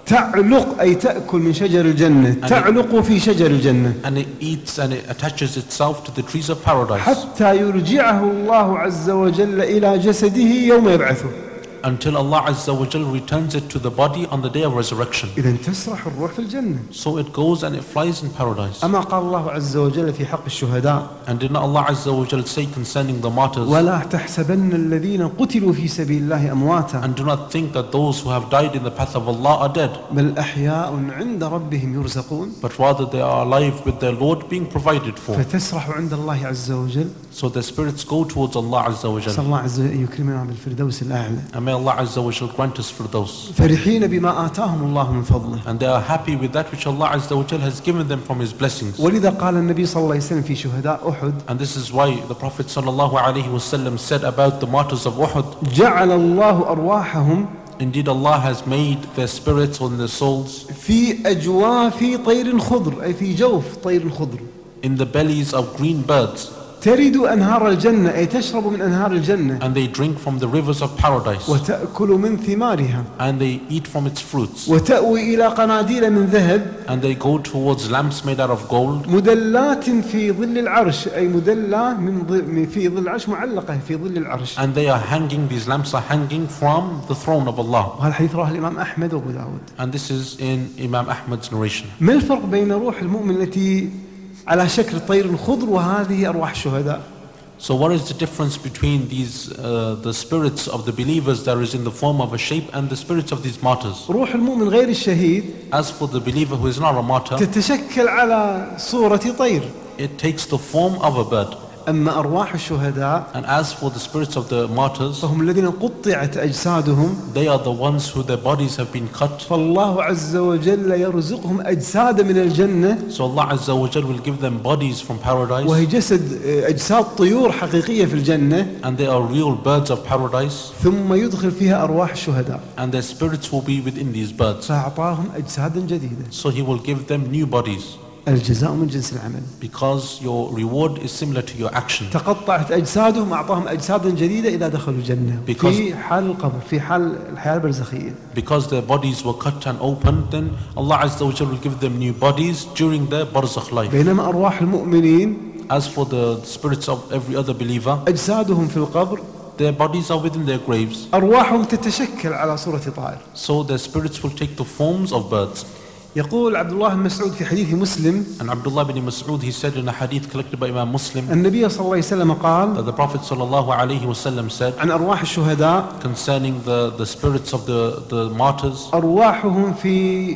Speaker 3: تعلق أي تأكل من شجر الجنة تعلق في شجر الجنة
Speaker 4: and it eats and it attaches itself to the trees of paradise
Speaker 3: حتى يرجعه الله عز وجل إلى جسده يوم يبعثه.
Speaker 4: until Allah Azza wa Jal returns it to the body on the day of resurrection.
Speaker 3: إذن تسرح الروح في الجنة.
Speaker 4: So it goes and it flies in paradise.
Speaker 3: أما قال الله عز وجل في حق الشهداء
Speaker 4: And did not Allah Azza wa Jal say concerning the martyrs,
Speaker 3: ولا تحسبن الذين قتلوا في سبيل الله أمواتا
Speaker 4: and do not think that those who have died in the path of Allah are dead,
Speaker 3: بل أحياء عند ربهم يرزقون.
Speaker 4: but rather they are alive with their Lord being provided for.
Speaker 3: فتسرح عند الله عز وجل.
Speaker 4: So their spirits go towards Allah Azza wa
Speaker 3: صلى
Speaker 4: Jal.
Speaker 3: الله عز وجل يكرمنا بالفردوس الأعلى.
Speaker 4: And may Allah Azza wa Jal grant us for those.
Speaker 3: فرحين بما آتاهم الله من فضله.
Speaker 4: And they are happy with that which Allah Azza wa Jal has given them from His blessings.
Speaker 3: ولذا قال النبي صلى الله عليه وسلم في شهداء أحد
Speaker 4: And this is why the Prophet sallallahu alaihi wasallam said about the martyrs of Uhud,
Speaker 3: جعل الله أرواحهم
Speaker 4: indeed Allah has made their spirits and their souls
Speaker 3: في أجواف طير خضر أي في جوف طير خضر.
Speaker 4: in the bellies of green birds,
Speaker 3: ترد أنهار الجنة أي تشرب من أنهار الجنة
Speaker 4: and they drink from the rivers of paradise,
Speaker 3: وتأكل من ثمارها
Speaker 4: and they eat from its fruits,
Speaker 3: وتأوي إلى قناديل من ذهب
Speaker 4: and they go towards lamps made out of gold,
Speaker 3: مدلات في ظل العرش أي مدلة من ظل في ظل العرش معلقة في ظل العرش.
Speaker 4: and they are hanging, these lamps are hanging from the throne of Allah.
Speaker 3: وهذا الحديث رواه الإمام أحمد وأبو داود.
Speaker 4: And this is in Imam Ahmad's narration.
Speaker 3: ما الفرق بين روح المؤمن التي على شكل طير خضر وهذه أرواح الشهداء؟
Speaker 4: So what is the difference between these, uh, the spirits of the believers that is in the form of a shape and the spirits of these martyrs?
Speaker 3: روح المؤمن غير الشهيد
Speaker 4: As for the believer who is not a martyr,
Speaker 3: تتشكل على صورة طير.
Speaker 4: it takes the form of a bird.
Speaker 3: أما أرواح الشهداء
Speaker 4: And as for the spirits of the martyrs,
Speaker 3: فهم الذين قطعت أجسادهم
Speaker 4: they are the ones who their bodies have been cut.
Speaker 3: فالله عز وجل يرزقهم أجسادا من الجنة
Speaker 4: So Allah Azza wa Jal will give them bodies from paradise,
Speaker 3: وهي جسد أجساد طيور حقيقية في الجنة
Speaker 4: and they are real birds of paradise,
Speaker 3: ثم يدخل فيها أرواح الشهداء
Speaker 4: and their spirits will be within these birds.
Speaker 3: فأعطاهم أجسادا جديدة.
Speaker 4: So He will give them new bodies,
Speaker 3: الجزاء من جنس العمل.
Speaker 4: because your reward is similar to your action.
Speaker 3: تقطعت أجسادهم أعطاهم أجسادا جديدة إذا دخلوا الجنة
Speaker 4: Because-
Speaker 3: في حال القبر في حال الحياة البرزخية.
Speaker 4: Because their bodies were cut and opened, then Allah Azza wa Jal will give them new bodies during their barzakh life.
Speaker 3: بينما أرواح المؤمنين
Speaker 4: As for the spirits of every other believer,
Speaker 3: أجسادهم في القبر
Speaker 4: their bodies are within their graves,
Speaker 3: أرواحهم تتشكل على صورة طائر.
Speaker 4: so their spirits will take the forms of birds.
Speaker 3: يقول عبد الله بن مسعود في حديث مسلم
Speaker 4: And Abdullah bin Mas'ud, he said in a hadith collected by Imam Muslim,
Speaker 3: النبي صلى الله عليه وسلم قال
Speaker 4: that the Prophet sallallahu alaihi wasallam said
Speaker 3: عن أرواح الشهداء
Speaker 4: concerning the, the spirits of the, the martyrs,
Speaker 3: أرواحهم في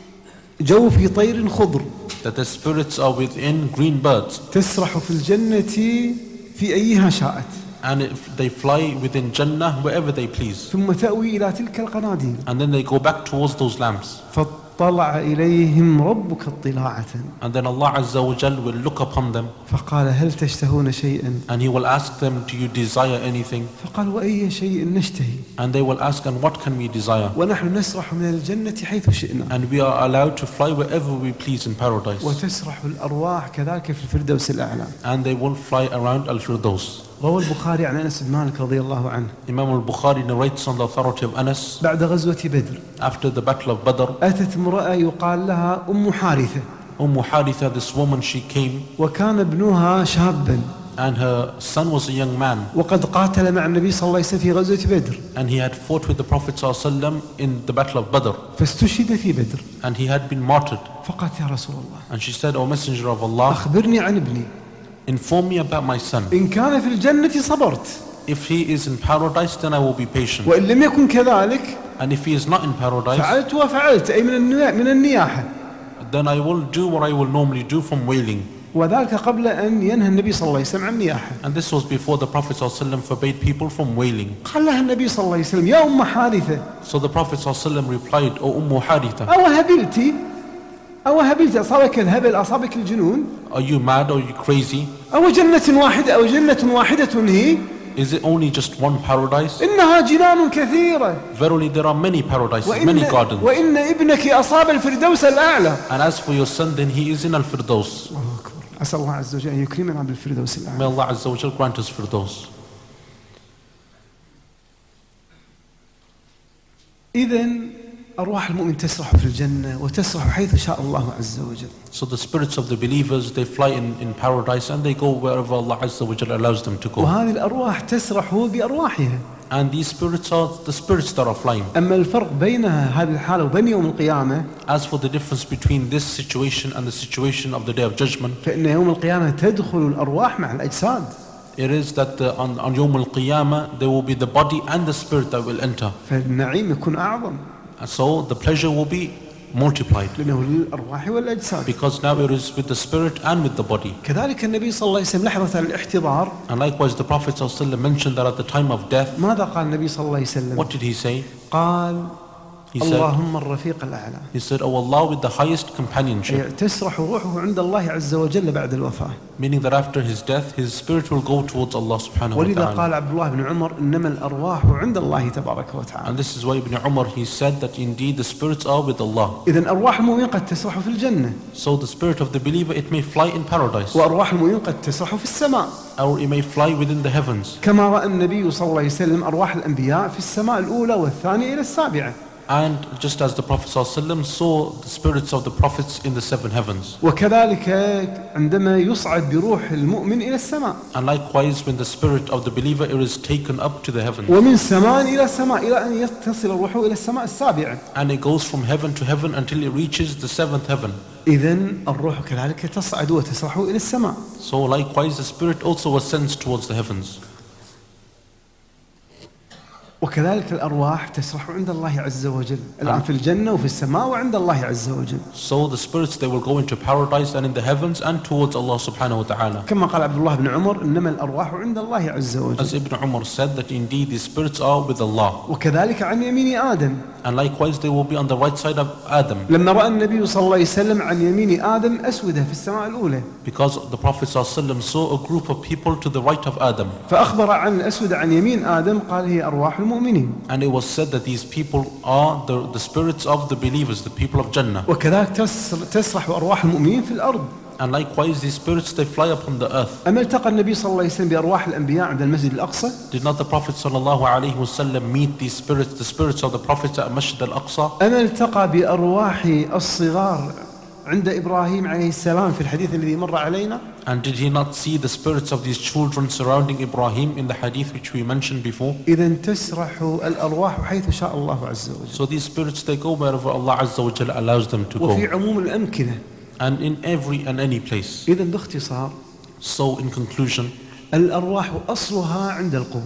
Speaker 3: جوف طير خضر
Speaker 4: that the spirits are within green birds,
Speaker 3: تسرح في الجنة في أيها شاءت
Speaker 4: and if they fly within Jannah wherever they please,
Speaker 3: ثم تأوي إلى تلك القناديل
Speaker 4: and then they go back towards those lamps,
Speaker 3: فاطلع إليهم ربك اطلاعة
Speaker 4: And then Allah Azza wa Jal will look upon them
Speaker 3: فقال هل تشتهون شيئا
Speaker 4: and He will ask them, do you desire anything?
Speaker 3: فقال وأي شيء نشتهي
Speaker 4: And they will ask, and what can we desire?
Speaker 3: ونحن نسرح من الجنة حيث شئنا
Speaker 4: And we are allowed to fly wherever we please in paradise.
Speaker 3: وتسرح الأرواح كذلك في الفردوس الأعلى.
Speaker 4: And they will fly around Al-Firdaus.
Speaker 3: روى البخاري عن أنس بن مالك رضي الله عنه
Speaker 4: Imam al-Bukhari narrates on the authority of Anas,
Speaker 3: بعد غزوة بدر
Speaker 4: after the battle of Badr,
Speaker 3: أتت امرأة يقال لها أم حارثة
Speaker 4: Umm Haritha, this woman, she came
Speaker 3: وكان ابنها شابا
Speaker 4: and her son was a young man
Speaker 3: وقد قاتل مع النبي صلى الله عليه وسلم في غزوة بدر
Speaker 4: and he had fought with the Prophet ﷺ in the battle of Badr
Speaker 3: فاستشهد في بدر
Speaker 4: and he had been martyred.
Speaker 3: فقالت يا رسول الله
Speaker 4: And she said, O Messenger of Allah,
Speaker 3: أخبرني عن ابني
Speaker 4: inform me about my son.
Speaker 3: إن كان في الجنة صبرت
Speaker 4: If he is in paradise, then I will be patient.
Speaker 3: وإن لم يكن كذلك
Speaker 4: And if he is not in paradise,
Speaker 3: فعلت وفعلت أي من النيا- من النياحة
Speaker 4: then I will do what I will normally do from wailing.
Speaker 3: وذلك قبل أن ينهى النبي صلى الله عليه وسلم عن النياحة.
Speaker 4: And this was before the Prophet ﷺ forbade people from wailing.
Speaker 3: قال لها النبي صلى الله عليه وسلم يا أم حارثة
Speaker 4: So the Prophet ﷺ replied, O Umm Haritha,
Speaker 3: أو هبلتي أو هبلتي أصابك الهبل أصابك الجنون
Speaker 4: are you mad or are you crazy?
Speaker 3: أو جنة واحدة أو جنة واحدة هي
Speaker 4: Is it only just one paradise?
Speaker 3: إنها جنان كثيرة
Speaker 4: Verily there are many paradises,
Speaker 3: وإن,
Speaker 4: many gardens.
Speaker 3: وإن ابنك أصاب الفردوس الأعلى.
Speaker 4: And as for your son, then he is in Al-Firdaus.
Speaker 3: الله أكبر. أسأل الله عز وجل أن يكرمنا بالفردوس
Speaker 4: May
Speaker 3: الأعلى.
Speaker 4: Allah Azza wa Jal grant us Firdaus.
Speaker 3: إذن أرواح المؤمن تسرح في الجنة وتسرح حيث شاء الله عز وجل.
Speaker 4: So the spirits of the believers, they fly in, in paradise and they go wherever Allah Azza wa Jal allows them to go.
Speaker 3: وهذه الأرواح تسرح بأرواحها.
Speaker 4: And these spirits are the spirits that are flying.
Speaker 3: أما الفرق بينها هذه الحالة وبين يوم القيامة
Speaker 4: As for the difference between this situation and the situation of the Day of Judgment,
Speaker 3: فإن يوم القيامة تدخل الأرواح مع الأجساد.
Speaker 4: it is that the, on, on Yawm al-Qiyamah, there will be the body and the spirit that will enter.
Speaker 3: فالنعيم يكون أعظم
Speaker 4: And so the pleasure will be multiplied.
Speaker 3: لأنه للأرواح والأجساد.
Speaker 4: Because now it is with the spirit and with the body.
Speaker 3: كذلك النبي صلى الله عليه وسلم لحظة الاحتضار
Speaker 4: And likewise the Prophet ﷺ mentioned that at the time of death,
Speaker 3: ماذا قال النبي صلى الله عليه وسلم؟
Speaker 4: what did he say?
Speaker 3: قال
Speaker 4: He said,
Speaker 3: اللهم الرفيق الأعلى.
Speaker 4: he said, Oh Allah, with the highest companionship.
Speaker 3: أي تسرح روحه عند الله عز وجل بعد الوفاة.
Speaker 4: Meaning that after his death, his spirit will go towards Allah subhanahu wa
Speaker 3: ولذا
Speaker 4: ta'ala.
Speaker 3: قال عبد الله بن عمر إنما الأرواح عند الله تبارك وتعالى.
Speaker 4: And this is why Ibn Umar, he said that indeed the spirits are with Allah.
Speaker 3: إذن أرواح المؤمن قد تسرح في الجنة
Speaker 4: So the spirit of the believer, it may fly in paradise.
Speaker 3: وأرواح المؤمن قد تسرح في السماء.
Speaker 4: Or it may fly within the heavens.
Speaker 3: كما رأى النبي صلى الله عليه وسلم أرواح الأنبياء في السماء الأولى والثانية إلى السابعة.
Speaker 4: And just as the Prophet ﷺ saw the spirits of the prophets in the seven heavens.
Speaker 3: وكذلك عندما يصعد بروح المؤمن إلى السماء.
Speaker 4: And likewise when the spirit of the believer it is taken up to the heavens.
Speaker 3: ومن سماء إلى سماء إلى أن تصل روحه إلى السماء السابعة.
Speaker 4: And it goes from heaven to heaven until it reaches the seventh heaven.
Speaker 3: إذن الروح كذلك تصعد وتسرح إلى السماء.
Speaker 4: So likewise the spirit also ascends towards the heavens.
Speaker 3: وكذلك الأرواح تسرح عند الله عز وجل الآن في الجنة وفي السماء وعند الله عز وجل.
Speaker 4: So the spirits they will go into paradise and in the heavens and towards Allah subhanahu wa ta'ala.
Speaker 3: كما قال عبد الله بن عمر إنما الأرواح عند الله عز وجل.
Speaker 4: As Ibn Umar said that indeed the spirits are with Allah.
Speaker 3: وكذلك عن يمين آدم.
Speaker 4: And likewise they will be on the right side of Adam.
Speaker 3: لما رأى النبي صلى الله عليه وسلم عن يمين آدم أسودة في السماء الأولى.
Speaker 4: Because the Prophet ﷺ saw a group of people to the right of Adam.
Speaker 3: فأخبر عن الأسود عن يمين آدم قال هي أرواح المؤمنين.
Speaker 4: And it was said that these people are the, the spirits of the believers, the people of Jannah.
Speaker 3: وكذلك تسرح أرواح المؤمنين في الأرض.
Speaker 4: And likewise these spirits they fly upon the earth.
Speaker 3: أما التقى النبي صلى الله عليه وسلم بأرواح الأنبياء عند المسجد الأقصى؟
Speaker 4: Did not the Prophet ﷺ meet these spirits, the spirits of the prophets at Masjid al-Aqsa?
Speaker 3: أما التقى بأرواح الصغار عند إبراهيم عليه السلام في الحديث الذي مر علينا؟
Speaker 4: And did he not see the spirits of these children surrounding Ibrahim in the hadith which we mentioned before?
Speaker 3: إذن تسرح الأرواح حيث شاء الله عز وجل.
Speaker 4: So these spirits they go wherever Allah Azza wa Jalla allows them to
Speaker 3: وفي
Speaker 4: go.
Speaker 3: عموم الأمكنة.
Speaker 4: And in every and any place.
Speaker 3: إذن باختصار
Speaker 4: So in conclusion,
Speaker 3: الأرواح أصلها عند القبور.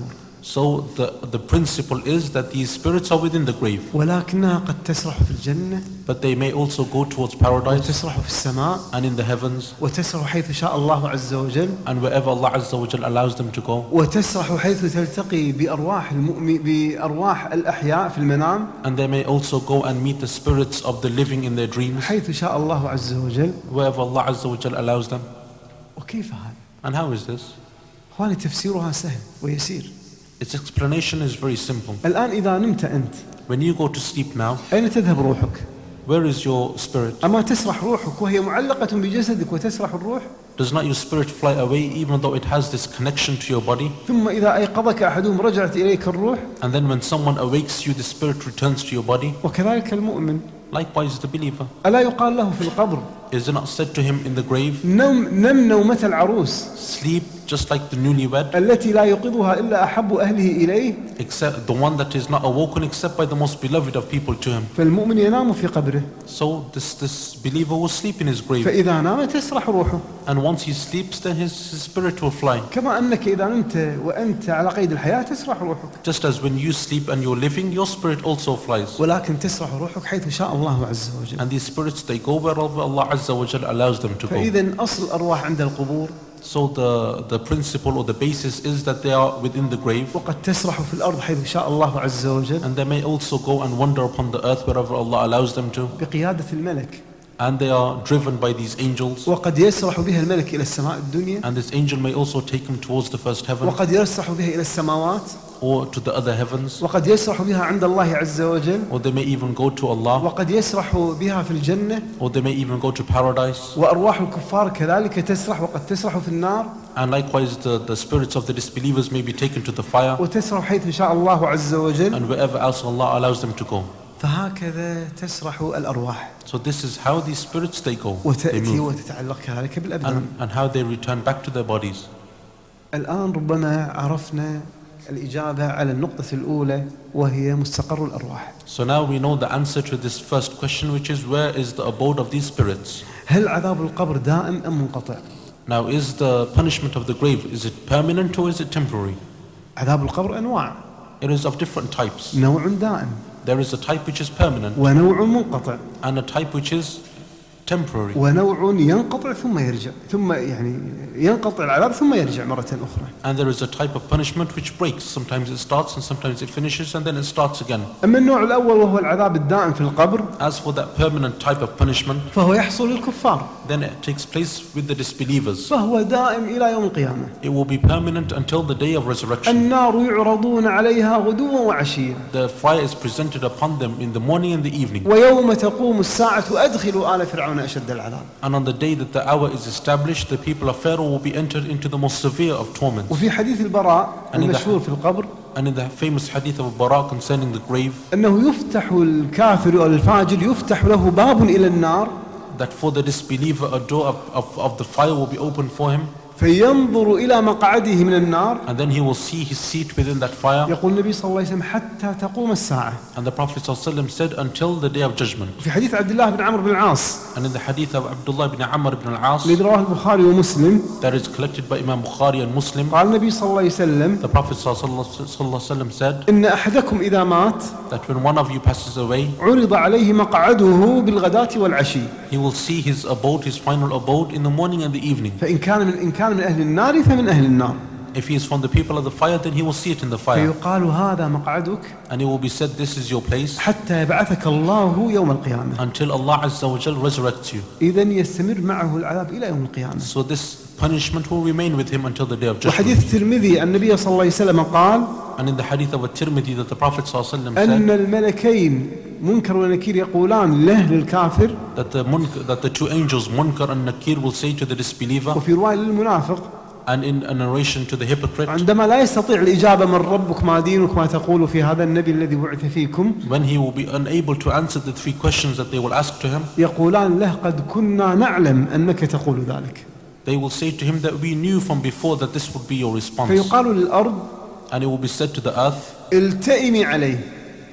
Speaker 4: So the, the principle is that these spirits are within the grave,
Speaker 3: ولكنها قد تسرح في الجنة
Speaker 4: but they may also go towards paradise
Speaker 3: وتسرح في السماء
Speaker 4: and in the heavens
Speaker 3: وتسرح حيث شاء الله عز وجل
Speaker 4: and wherever Allah Azza wa Jal allows them to go.
Speaker 3: وتسرح حيث تلتقي بأرواح المؤمن بأرواح الأحياء في المنام
Speaker 4: And they may also go and meet the spirits of the living in their dreams,
Speaker 3: حيث شاء الله عز وجل.
Speaker 4: wherever Allah Azza wa Jal allows them.
Speaker 3: وكيف هذا؟
Speaker 4: And how is this?
Speaker 3: أخواني تفسيرها سهل ويسير.
Speaker 4: Its explanation is very simple.
Speaker 3: الآن إذا نمت أنت
Speaker 4: When you go to sleep now,
Speaker 3: أين تذهب روحك؟
Speaker 4: where is your spirit?
Speaker 3: أما تسرح روحك وهي معلقة بجسدك وتسرح الروح؟
Speaker 4: Does not your spirit fly away even though it has this connection to your body?
Speaker 3: ثم إذا أيقظك أحدهم رجعت إليك الروح.
Speaker 4: And then when someone awakes you, the spirit returns to your body.
Speaker 3: وكذلك المؤمن.
Speaker 4: Likewise the believer.
Speaker 3: ألا يقال له في القبر
Speaker 4: Is it not said to him in the grave,
Speaker 3: نم نم نومة العروس
Speaker 4: sleep just like the newlywed,
Speaker 3: التي لا يوقظها إلا أحب أهله إليه؟
Speaker 4: except the one that is not awoken except by the most beloved of people to him?
Speaker 3: فالمؤمن ينام في قبره.
Speaker 4: So this, this believer will sleep in his grave.
Speaker 3: فإذا نام تسرح روحه.
Speaker 4: And once he sleeps, then his, his spirit will fly.
Speaker 3: كما أنك إذا نمت وأنت على قيد الحياة تسرح روحك.
Speaker 4: Just as when you sleep and you're living, your spirit also flies.
Speaker 3: ولكن تسرح روحك حيث شاء الله عز وجل.
Speaker 4: And these spirits, they go wherever Allah Azza wa Jal allows them to go.
Speaker 3: فإذا أصل الأرواح عند القبور.
Speaker 4: So the, the principle or the basis is that they are within the grave.
Speaker 3: وقد تسرح في الأرض حيث شاء الله عز وجل.
Speaker 4: And they may also go and wander upon the earth wherever Allah allows them to.
Speaker 3: بقيادة الملك.
Speaker 4: And they are driven by these angels.
Speaker 3: وقد يسرح بها الملك إلى السماء الدنيا.
Speaker 4: And this angel may also take him towards the first heaven
Speaker 3: وقد يسرح بها إلى السماوات.
Speaker 4: or to the other heavens.
Speaker 3: وقد يسرح بها عند الله عز وجل.
Speaker 4: Or they may even go to Allah.
Speaker 3: وقد يسرح بها في الجنة.
Speaker 4: Or they may even go to paradise.
Speaker 3: وأرواح الكفار كذلك تسرح وقد تسرح في النار.
Speaker 4: And likewise the, the spirits of the disbelievers may be taken to the fire.
Speaker 3: وتسرح حيث شاء الله عز وجل.
Speaker 4: And wherever else Allah allows them to go.
Speaker 3: فهكذا تسرح الأرواح.
Speaker 4: So this is how these spirits they go. They
Speaker 3: وتأتي
Speaker 4: move.
Speaker 3: وتتعلق كذلك بالأبدان.
Speaker 4: And, and how they return back to their bodies.
Speaker 3: الآن ربما عرفنا الإجابة على النقطة الأولى وهي مستقر الأرواح.
Speaker 4: So now we know the answer to this first question, which is where is the abode of these spirits?
Speaker 3: هل عذاب القبر دائم أم منقطع؟
Speaker 4: Now is the punishment of the grave, is it permanent or is it temporary?
Speaker 3: عذاب القبر أنواع.
Speaker 4: It is of different types.
Speaker 3: نوع دائم
Speaker 4: There is a type which is permanent
Speaker 3: ونوع منقطع
Speaker 4: and a type which is temporary.
Speaker 3: ونوع ينقطع ثم يرجع ثم يعني ينقطع العذاب ثم يرجع مرة أخرى.
Speaker 4: And there is a type of punishment which breaks. Sometimes it starts and sometimes it finishes and then it starts again.
Speaker 3: أما النوع الأول وهو العذاب الدائم في القبر
Speaker 4: As for that permanent type of punishment,
Speaker 3: فهو يحصل للكفار.
Speaker 4: then it takes place with the disbelievers.
Speaker 3: فهو دائم إلى يوم القيامة.
Speaker 4: It will be permanent until the day of resurrection.
Speaker 3: النار يعرضون عليها غدوا وعشيا.
Speaker 4: The fire is presented upon them in the morning and the evening.
Speaker 3: ويوم تقوم الساعة أدخلوا آل فرعون أشد العذاب.
Speaker 4: And on the day that the hour is established, the people of Pharaoh will be entered into the most severe of torments.
Speaker 3: وفي حديث البراء
Speaker 4: And in the-
Speaker 3: المشهور في القبر
Speaker 4: And in the famous hadith of Bara concerning the grave,
Speaker 3: أنه يفتح الكافر أو الفاجر يفتح له باب إلى النار
Speaker 4: that for the disbeliever a door of, of, of the fire will be opened for him,
Speaker 3: فينظر إلى مقعده من النار.
Speaker 4: and then he will see his seat within that fire.
Speaker 3: يقول النبي صلى الله عليه وسلم حتى تقوم الساعة.
Speaker 4: And the Prophet ﷺ said, until the day of judgment.
Speaker 3: في حديث عبد الله بن عمرو بن العاص
Speaker 4: And in the hadith of Abdullah ibn Amr ibn al-As,
Speaker 3: الذي رواه البخاري ومسلم
Speaker 4: that is collected by Imam Bukhari and Muslim,
Speaker 3: قال النبي صلى الله عليه وسلم
Speaker 4: the Prophet ﷺ said
Speaker 3: إن أحدكم إذا مات
Speaker 4: that when one of you passes away,
Speaker 3: عرض عليه مقعده بالغداة والعشي.
Speaker 4: he will see his abode, his final abode in the morning and the evening.
Speaker 3: فإن كان من إن كان من أهل النار فمن أهل النار.
Speaker 4: If he is from the people of the fire, then he will see it in the fire.
Speaker 3: فيقال هذا مقعدك
Speaker 4: And it will be said, this is your place,
Speaker 3: حتى يبعثك الله يوم القيامة.
Speaker 4: until Allah Azza wa Jal resurrects you.
Speaker 3: إذن يستمر معه العذاب إلى يوم القيامة.
Speaker 4: So this punishment will remain with him until the day of judgment.
Speaker 3: وحديث الترمذي النبي صلى الله عليه وسلم قال
Speaker 4: And in the hadith of At-Tirmidhi that the Prophet ﷺ
Speaker 3: أن
Speaker 4: said
Speaker 3: الملكين منكر ونكير يقولان له للكافر
Speaker 4: that the, munkar, that the two angels, Munkar and Nakir, will say to the disbeliever,
Speaker 3: وفي رواية للمنافق
Speaker 4: and in a narration to the hypocrite,
Speaker 3: عندما لا يستطيع الإجابة من ربك ما دينك ما تقول في هذا النبي الذي بعث فيكم
Speaker 4: when he will be unable to answer the three questions that they will ask to him,
Speaker 3: يقولان له قد كنا نعلم أنك تقول ذلك.
Speaker 4: they will say to him that we knew from before that this would be your response.
Speaker 3: فيقال للأرض
Speaker 4: And it will be said to the earth,
Speaker 3: التئمي عليه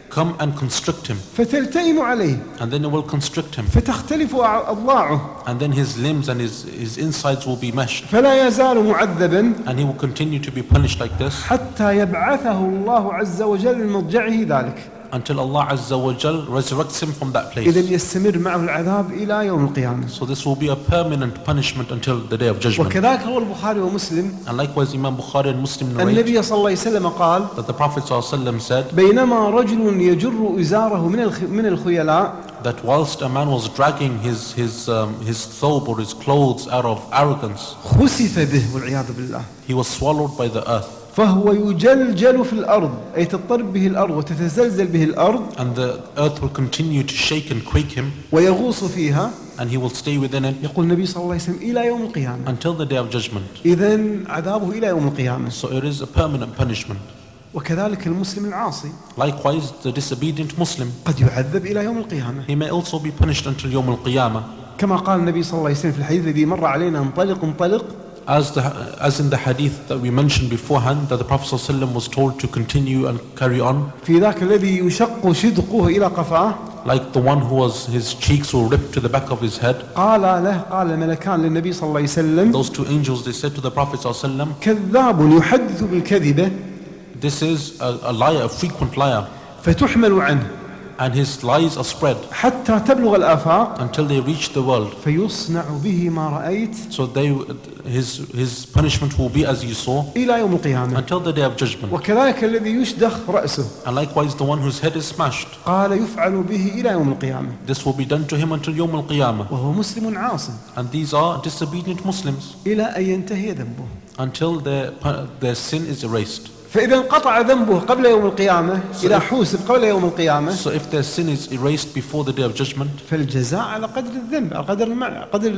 Speaker 4: come and constrict him,
Speaker 3: فتلتئم عليه
Speaker 4: and then it will constrict him,
Speaker 3: فتختلف أضلاعه
Speaker 4: and then his limbs and his, his insides will be meshed,
Speaker 3: فلا يزال معذبا
Speaker 4: and he will continue to be punished like this
Speaker 3: حتى يبعثه الله عز وجل من مضجعه ذلك.
Speaker 4: until Allah Azza wa Jal resurrects him from that place.
Speaker 3: إذن يستمر معه العذاب إلى يوم القيامة.
Speaker 4: So this will be a permanent punishment until the day of judgment.
Speaker 3: وكذلك هو البخاري ومسلم
Speaker 4: And likewise Imam Bukhari and Muslim narrate
Speaker 3: النبي صلى الله عليه وسلم قال
Speaker 4: that the Prophet ﷺ said
Speaker 3: بينما رجل يجر إزاره من الخ- من الخيلاء
Speaker 4: that whilst a man was dragging his his um, his thobe or his clothes out of arrogance,
Speaker 3: خسف به والعياذ بالله
Speaker 4: he was swallowed by the earth,
Speaker 3: فهو يجلجل في الأرض أي تضطرب به الأرض وتتزلزل به الأرض
Speaker 4: and the earth will continue to shake and quake him,
Speaker 3: ويغوص فيها.
Speaker 4: and he will stay within it
Speaker 3: يقول النبي صلى الله عليه وسلم إلى يوم القيامة.
Speaker 4: until the day of judgment.
Speaker 3: إذن عذابه إلى يوم القيامة.
Speaker 4: So it is a permanent punishment.
Speaker 3: وكذلك المسلم العاصي
Speaker 4: Likewise, the disobedient Muslim,
Speaker 3: قد يعذب إلى يوم القيامة
Speaker 4: he may also be punished until يوم القيامة.
Speaker 3: كما قال النبي صلى الله عليه وسلم في الحديث الذي مر علينا انطلق انطلق
Speaker 4: As, the, as in the hadith that we mentioned beforehand, that the Prophet ﷺ was told to continue and carry on,
Speaker 3: في ذاك الذي يشق شدقه إلى قفاه
Speaker 4: like the one who was, his cheeks were ripped to the back of his head.
Speaker 3: قال له قال الملكان للنبي صلى الله عليه وسلم
Speaker 4: Those two angels, they said to the Prophet ﷺ,
Speaker 3: كذاب يحدث بالكذبة
Speaker 4: this is a, a liar, a frequent liar,
Speaker 3: فتحمل عنه
Speaker 4: and his lies are spread
Speaker 3: حتى تبلغ الآفاق
Speaker 4: until they reach the world.
Speaker 3: فيصنع به ما رأيت
Speaker 4: So they, his, his punishment will be as you saw
Speaker 3: إلى يوم القيامة.
Speaker 4: until the day of judgment.
Speaker 3: وكذلك الذي يشدخ رأسه
Speaker 4: And likewise the one whose head is smashed,
Speaker 3: قال يفعل به إلى يوم القيامة
Speaker 4: this will be done to him until يوم القيامة.
Speaker 3: وهو مسلم عاصٍ
Speaker 4: And these are disobedient Muslims
Speaker 3: إلى أن ينتهي ذنبه.
Speaker 4: until their, their sin is erased.
Speaker 3: فإذا انقطع ذنبه قبل يوم القيامة إذا حوسب قبل يوم القيامة
Speaker 4: So if their sin is erased before the day of judgment,
Speaker 3: فالجزاء على قدر الذنب على قدر المع... قدر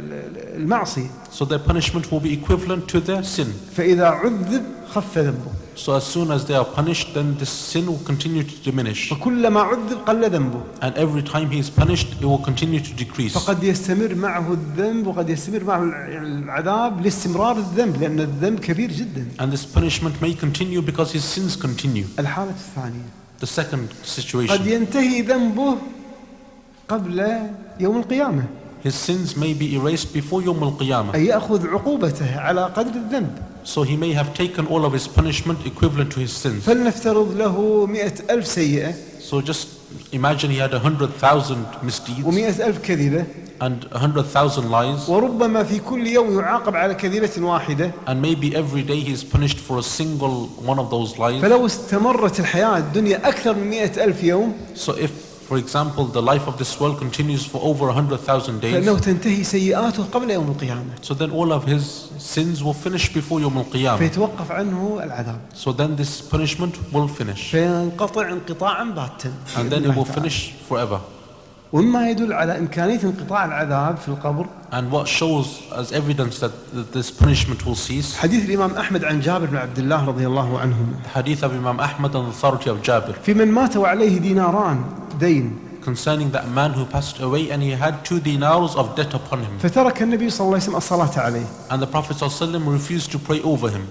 Speaker 3: المعصية.
Speaker 4: so their punishment will be equivalent to their sin.
Speaker 3: فإذا عذب خف ذنبه.
Speaker 4: So as soon as they are punished, then this sin will continue to diminish.
Speaker 3: فكلما عذب قل ذنبه.
Speaker 4: And every time he is punished, it will continue to decrease.
Speaker 3: فقد يستمر معه الذنب وقد يستمر معه العذاب لاستمرار الذنب لأن الذنب كبير جدا.
Speaker 4: And this punishment may continue because his sins continue.
Speaker 3: الحالة الثانية
Speaker 4: The second
Speaker 3: قد
Speaker 4: situation,
Speaker 3: ينتهي ذنبه قبل يوم القيامة
Speaker 4: his sins may be erased before Yawm al-Qiyamah.
Speaker 3: أي يأخذ عقوبته على قدر الذنب.
Speaker 4: So he may have taken all of his punishment equivalent to his sins.
Speaker 3: فلنفترض له مئة ألف سيئة
Speaker 4: So just imagine he had a hundred thousand misdeeds
Speaker 3: ومئة ألف كذبة
Speaker 4: and a hundred thousand lies,
Speaker 3: وربما في كل يوم يعاقب على كذبة واحدة.
Speaker 4: and maybe every day he is punished for a single one of those lies.
Speaker 3: فلو استمرت الحياة الدنيا أكثر من مئة ألف يوم
Speaker 4: So if, for example, the life of this world continues for over a hundred thousand days,
Speaker 3: فإنه تنتهي سيئاته قبل يوم القيامة
Speaker 4: so then all of his sins will finish before Yawm al-Qiyamah.
Speaker 3: فيتوقف عنه العذاب
Speaker 4: So then this punishment will finish,
Speaker 3: فينقطع انقطاعا باتا
Speaker 4: and then it will finish forever.
Speaker 3: ومما يدل على إمكانية انقطاع العذاب في القبر
Speaker 4: And what shows as evidence that that this punishment will cease,
Speaker 3: حديث الإمام أحمد عن جابر بن عبد الله رضي الله عنهما
Speaker 4: the hadith of Imam Ahmad on the authority of Jabir,
Speaker 3: في من مات وعليه ديناران دين
Speaker 4: concerning that man who passed away and he had two dinars of debt upon him,
Speaker 3: فترك النبي صلى الله عليه وسلم الصلاة عليه
Speaker 4: and the Prophet ﷺ refused to pray over him.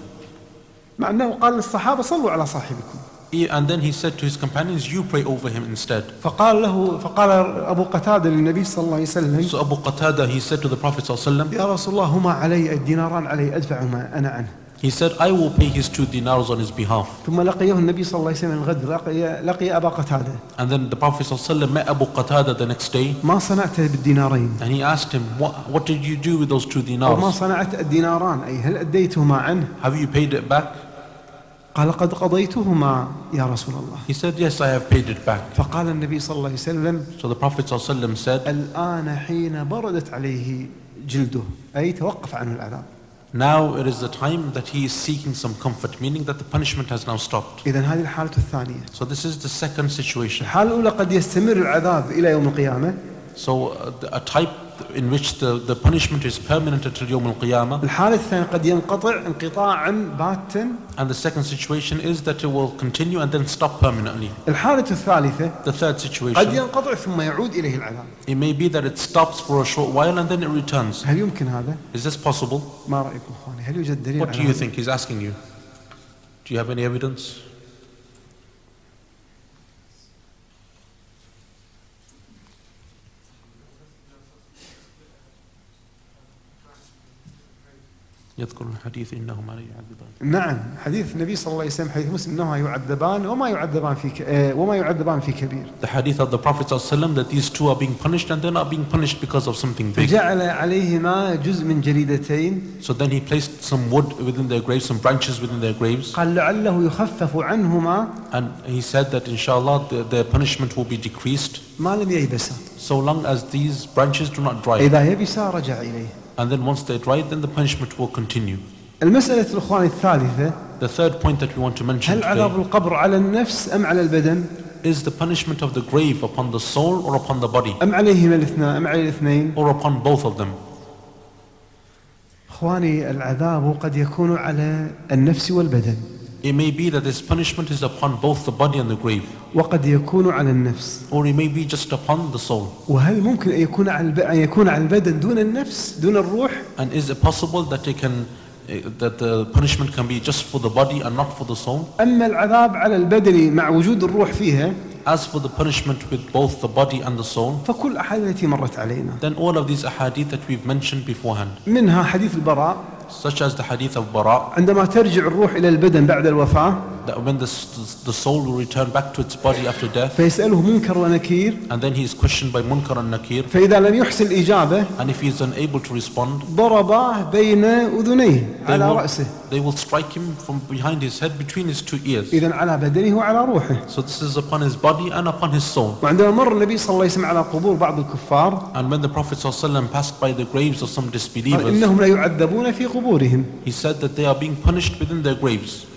Speaker 3: مع أنه قال للصحابة صلوا على صاحبكم.
Speaker 4: He- and then he said to his companions, you pray over him instead.
Speaker 3: فقال له فقال أبو قتادة للنبي صلى الله عليه وسلم
Speaker 4: So Abu Qatada, he said to the Prophet ﷺ,
Speaker 3: يا رسول الله هما علي الديناران علي أدفعهما أنا عنه.
Speaker 4: he said, I will pay his two dinars on his behalf.
Speaker 3: ثم لقيه النبي صلى الله عليه وسلم الغد لقي لقي أبا قتادة
Speaker 4: And then the Prophet ﷺ met Abu Qatada the next day,
Speaker 3: ما صنعت بالدينارين
Speaker 4: and he asked him, what, what did you do with those two
Speaker 3: أو ما
Speaker 4: dinars?
Speaker 3: صنعت الديناران أي هل أديتهما عنه؟
Speaker 4: Have you paid it back?
Speaker 3: قال قد قضيتهما يا رسول الله.
Speaker 4: He said, yes, I have paid it back.
Speaker 3: فقال النبي صلى الله عليه وسلم
Speaker 4: So the Prophet ﷺ said,
Speaker 3: الآن حين بردت عليه جلده أي توقف عنه العذاب.
Speaker 4: now it is the time that he is seeking some comfort, meaning that the punishment has now stopped.
Speaker 3: إذن هذه الحالة الثانية.
Speaker 4: So this is the second situation.
Speaker 3: الحالة الأولى قد يستمر العذاب إلى يوم القيامة.
Speaker 4: So uh, the- a type in which the, the punishment is permanent until Yawm al-Qiyamah.
Speaker 3: الحالة الثانية قد ينقطع انقطاعا باتا.
Speaker 4: And the second situation is that it will continue and then stop permanently.
Speaker 3: الحالة الثالثة
Speaker 4: The third
Speaker 3: قد
Speaker 4: situation,
Speaker 3: ينقطع ثم يعود إليه العذاب.
Speaker 4: it may be that it stops for a short while and then it returns.
Speaker 3: هل يمكن هذا؟
Speaker 4: Is this possible?
Speaker 3: ما رأيكم أخواني؟ هل يوجد دليل
Speaker 4: What
Speaker 3: على
Speaker 4: do you
Speaker 3: هذا؟
Speaker 4: think he's asking you? Do you have any evidence? يذكر الحديث إنهما لا يعذبان.
Speaker 3: نعم، حديث النبي صلى الله عليه وسلم حديث مسلم إنهما يعذبان وما يعذبان في ك... آه، وما يعذبان في كبير.
Speaker 4: The hadith of the Prophet ﷺ that these two are being punished and they're not being punished because of something big.
Speaker 3: فجعل عليهما جزء من جريدتين.
Speaker 4: So then he placed some wood within their graves, some branches within their graves.
Speaker 3: قال لعله يخفف عنهما.
Speaker 4: And he said that inshallah the, their punishment will be decreased.
Speaker 3: ما لم ييبسا.
Speaker 4: So long as these branches do not dry.
Speaker 3: إذا يبسا رجع إليه.
Speaker 4: And then once they dry, then the punishment will continue.
Speaker 3: المسألة الأخوان الثالثة.
Speaker 4: The third point that we want to mention
Speaker 3: هل عذاب
Speaker 4: today
Speaker 3: القبر على النفس أم على البدن؟
Speaker 4: is the punishment of the grave upon the soul or upon the body,
Speaker 3: أم عليهما الاثنين أم على الاثنين؟
Speaker 4: or upon both of them.
Speaker 3: إخواني العذاب قد يكون على النفس والبدن.
Speaker 4: It may be that this punishment is upon both the body and the grave,
Speaker 3: وقد يكون على النفس.
Speaker 4: or it may be just upon the soul.
Speaker 3: وهل ممكن أن يكون على الب... أن يكون على البدن دون النفس دون الروح؟
Speaker 4: And is it possible that it can, that the punishment can be just for the body and not for the soul?
Speaker 3: أما العذاب على البدن مع وجود الروح فيها.
Speaker 4: As for the punishment with both the body and the soul,
Speaker 3: فكل الأحاديث التي مرت علينا.
Speaker 4: then all of these ahadith that we've mentioned beforehand,
Speaker 3: منها حديث البراء.
Speaker 4: such as the hadith of Bara,
Speaker 3: عندما ترجع الروح إلى البدن بعد الوفاة.
Speaker 4: that when the, the soul will return back to its body after death,
Speaker 3: فيسأله منكر ونكير.
Speaker 4: and then he is questioned by Munkar and Nakir,
Speaker 3: فإذا لم يحسن الإجابة.
Speaker 4: and if he is unable to respond,
Speaker 3: ضرباه بين أذنيه
Speaker 4: they
Speaker 3: على
Speaker 4: will,
Speaker 3: رأسه.
Speaker 4: they will strike him from behind his head between his two ears.
Speaker 3: إذن على بدنه وعلى روحه.
Speaker 4: So this is upon his body and upon his soul.
Speaker 3: وعندما مر النبي صلى الله عليه وسلم على قبور بعض الكفار.
Speaker 4: And when the Prophet ﷺ passed by the graves of some
Speaker 3: قال
Speaker 4: disbelievers,
Speaker 3: إنهم لا يعذبون في قبورهم.
Speaker 4: he said that they are being punished within their graves.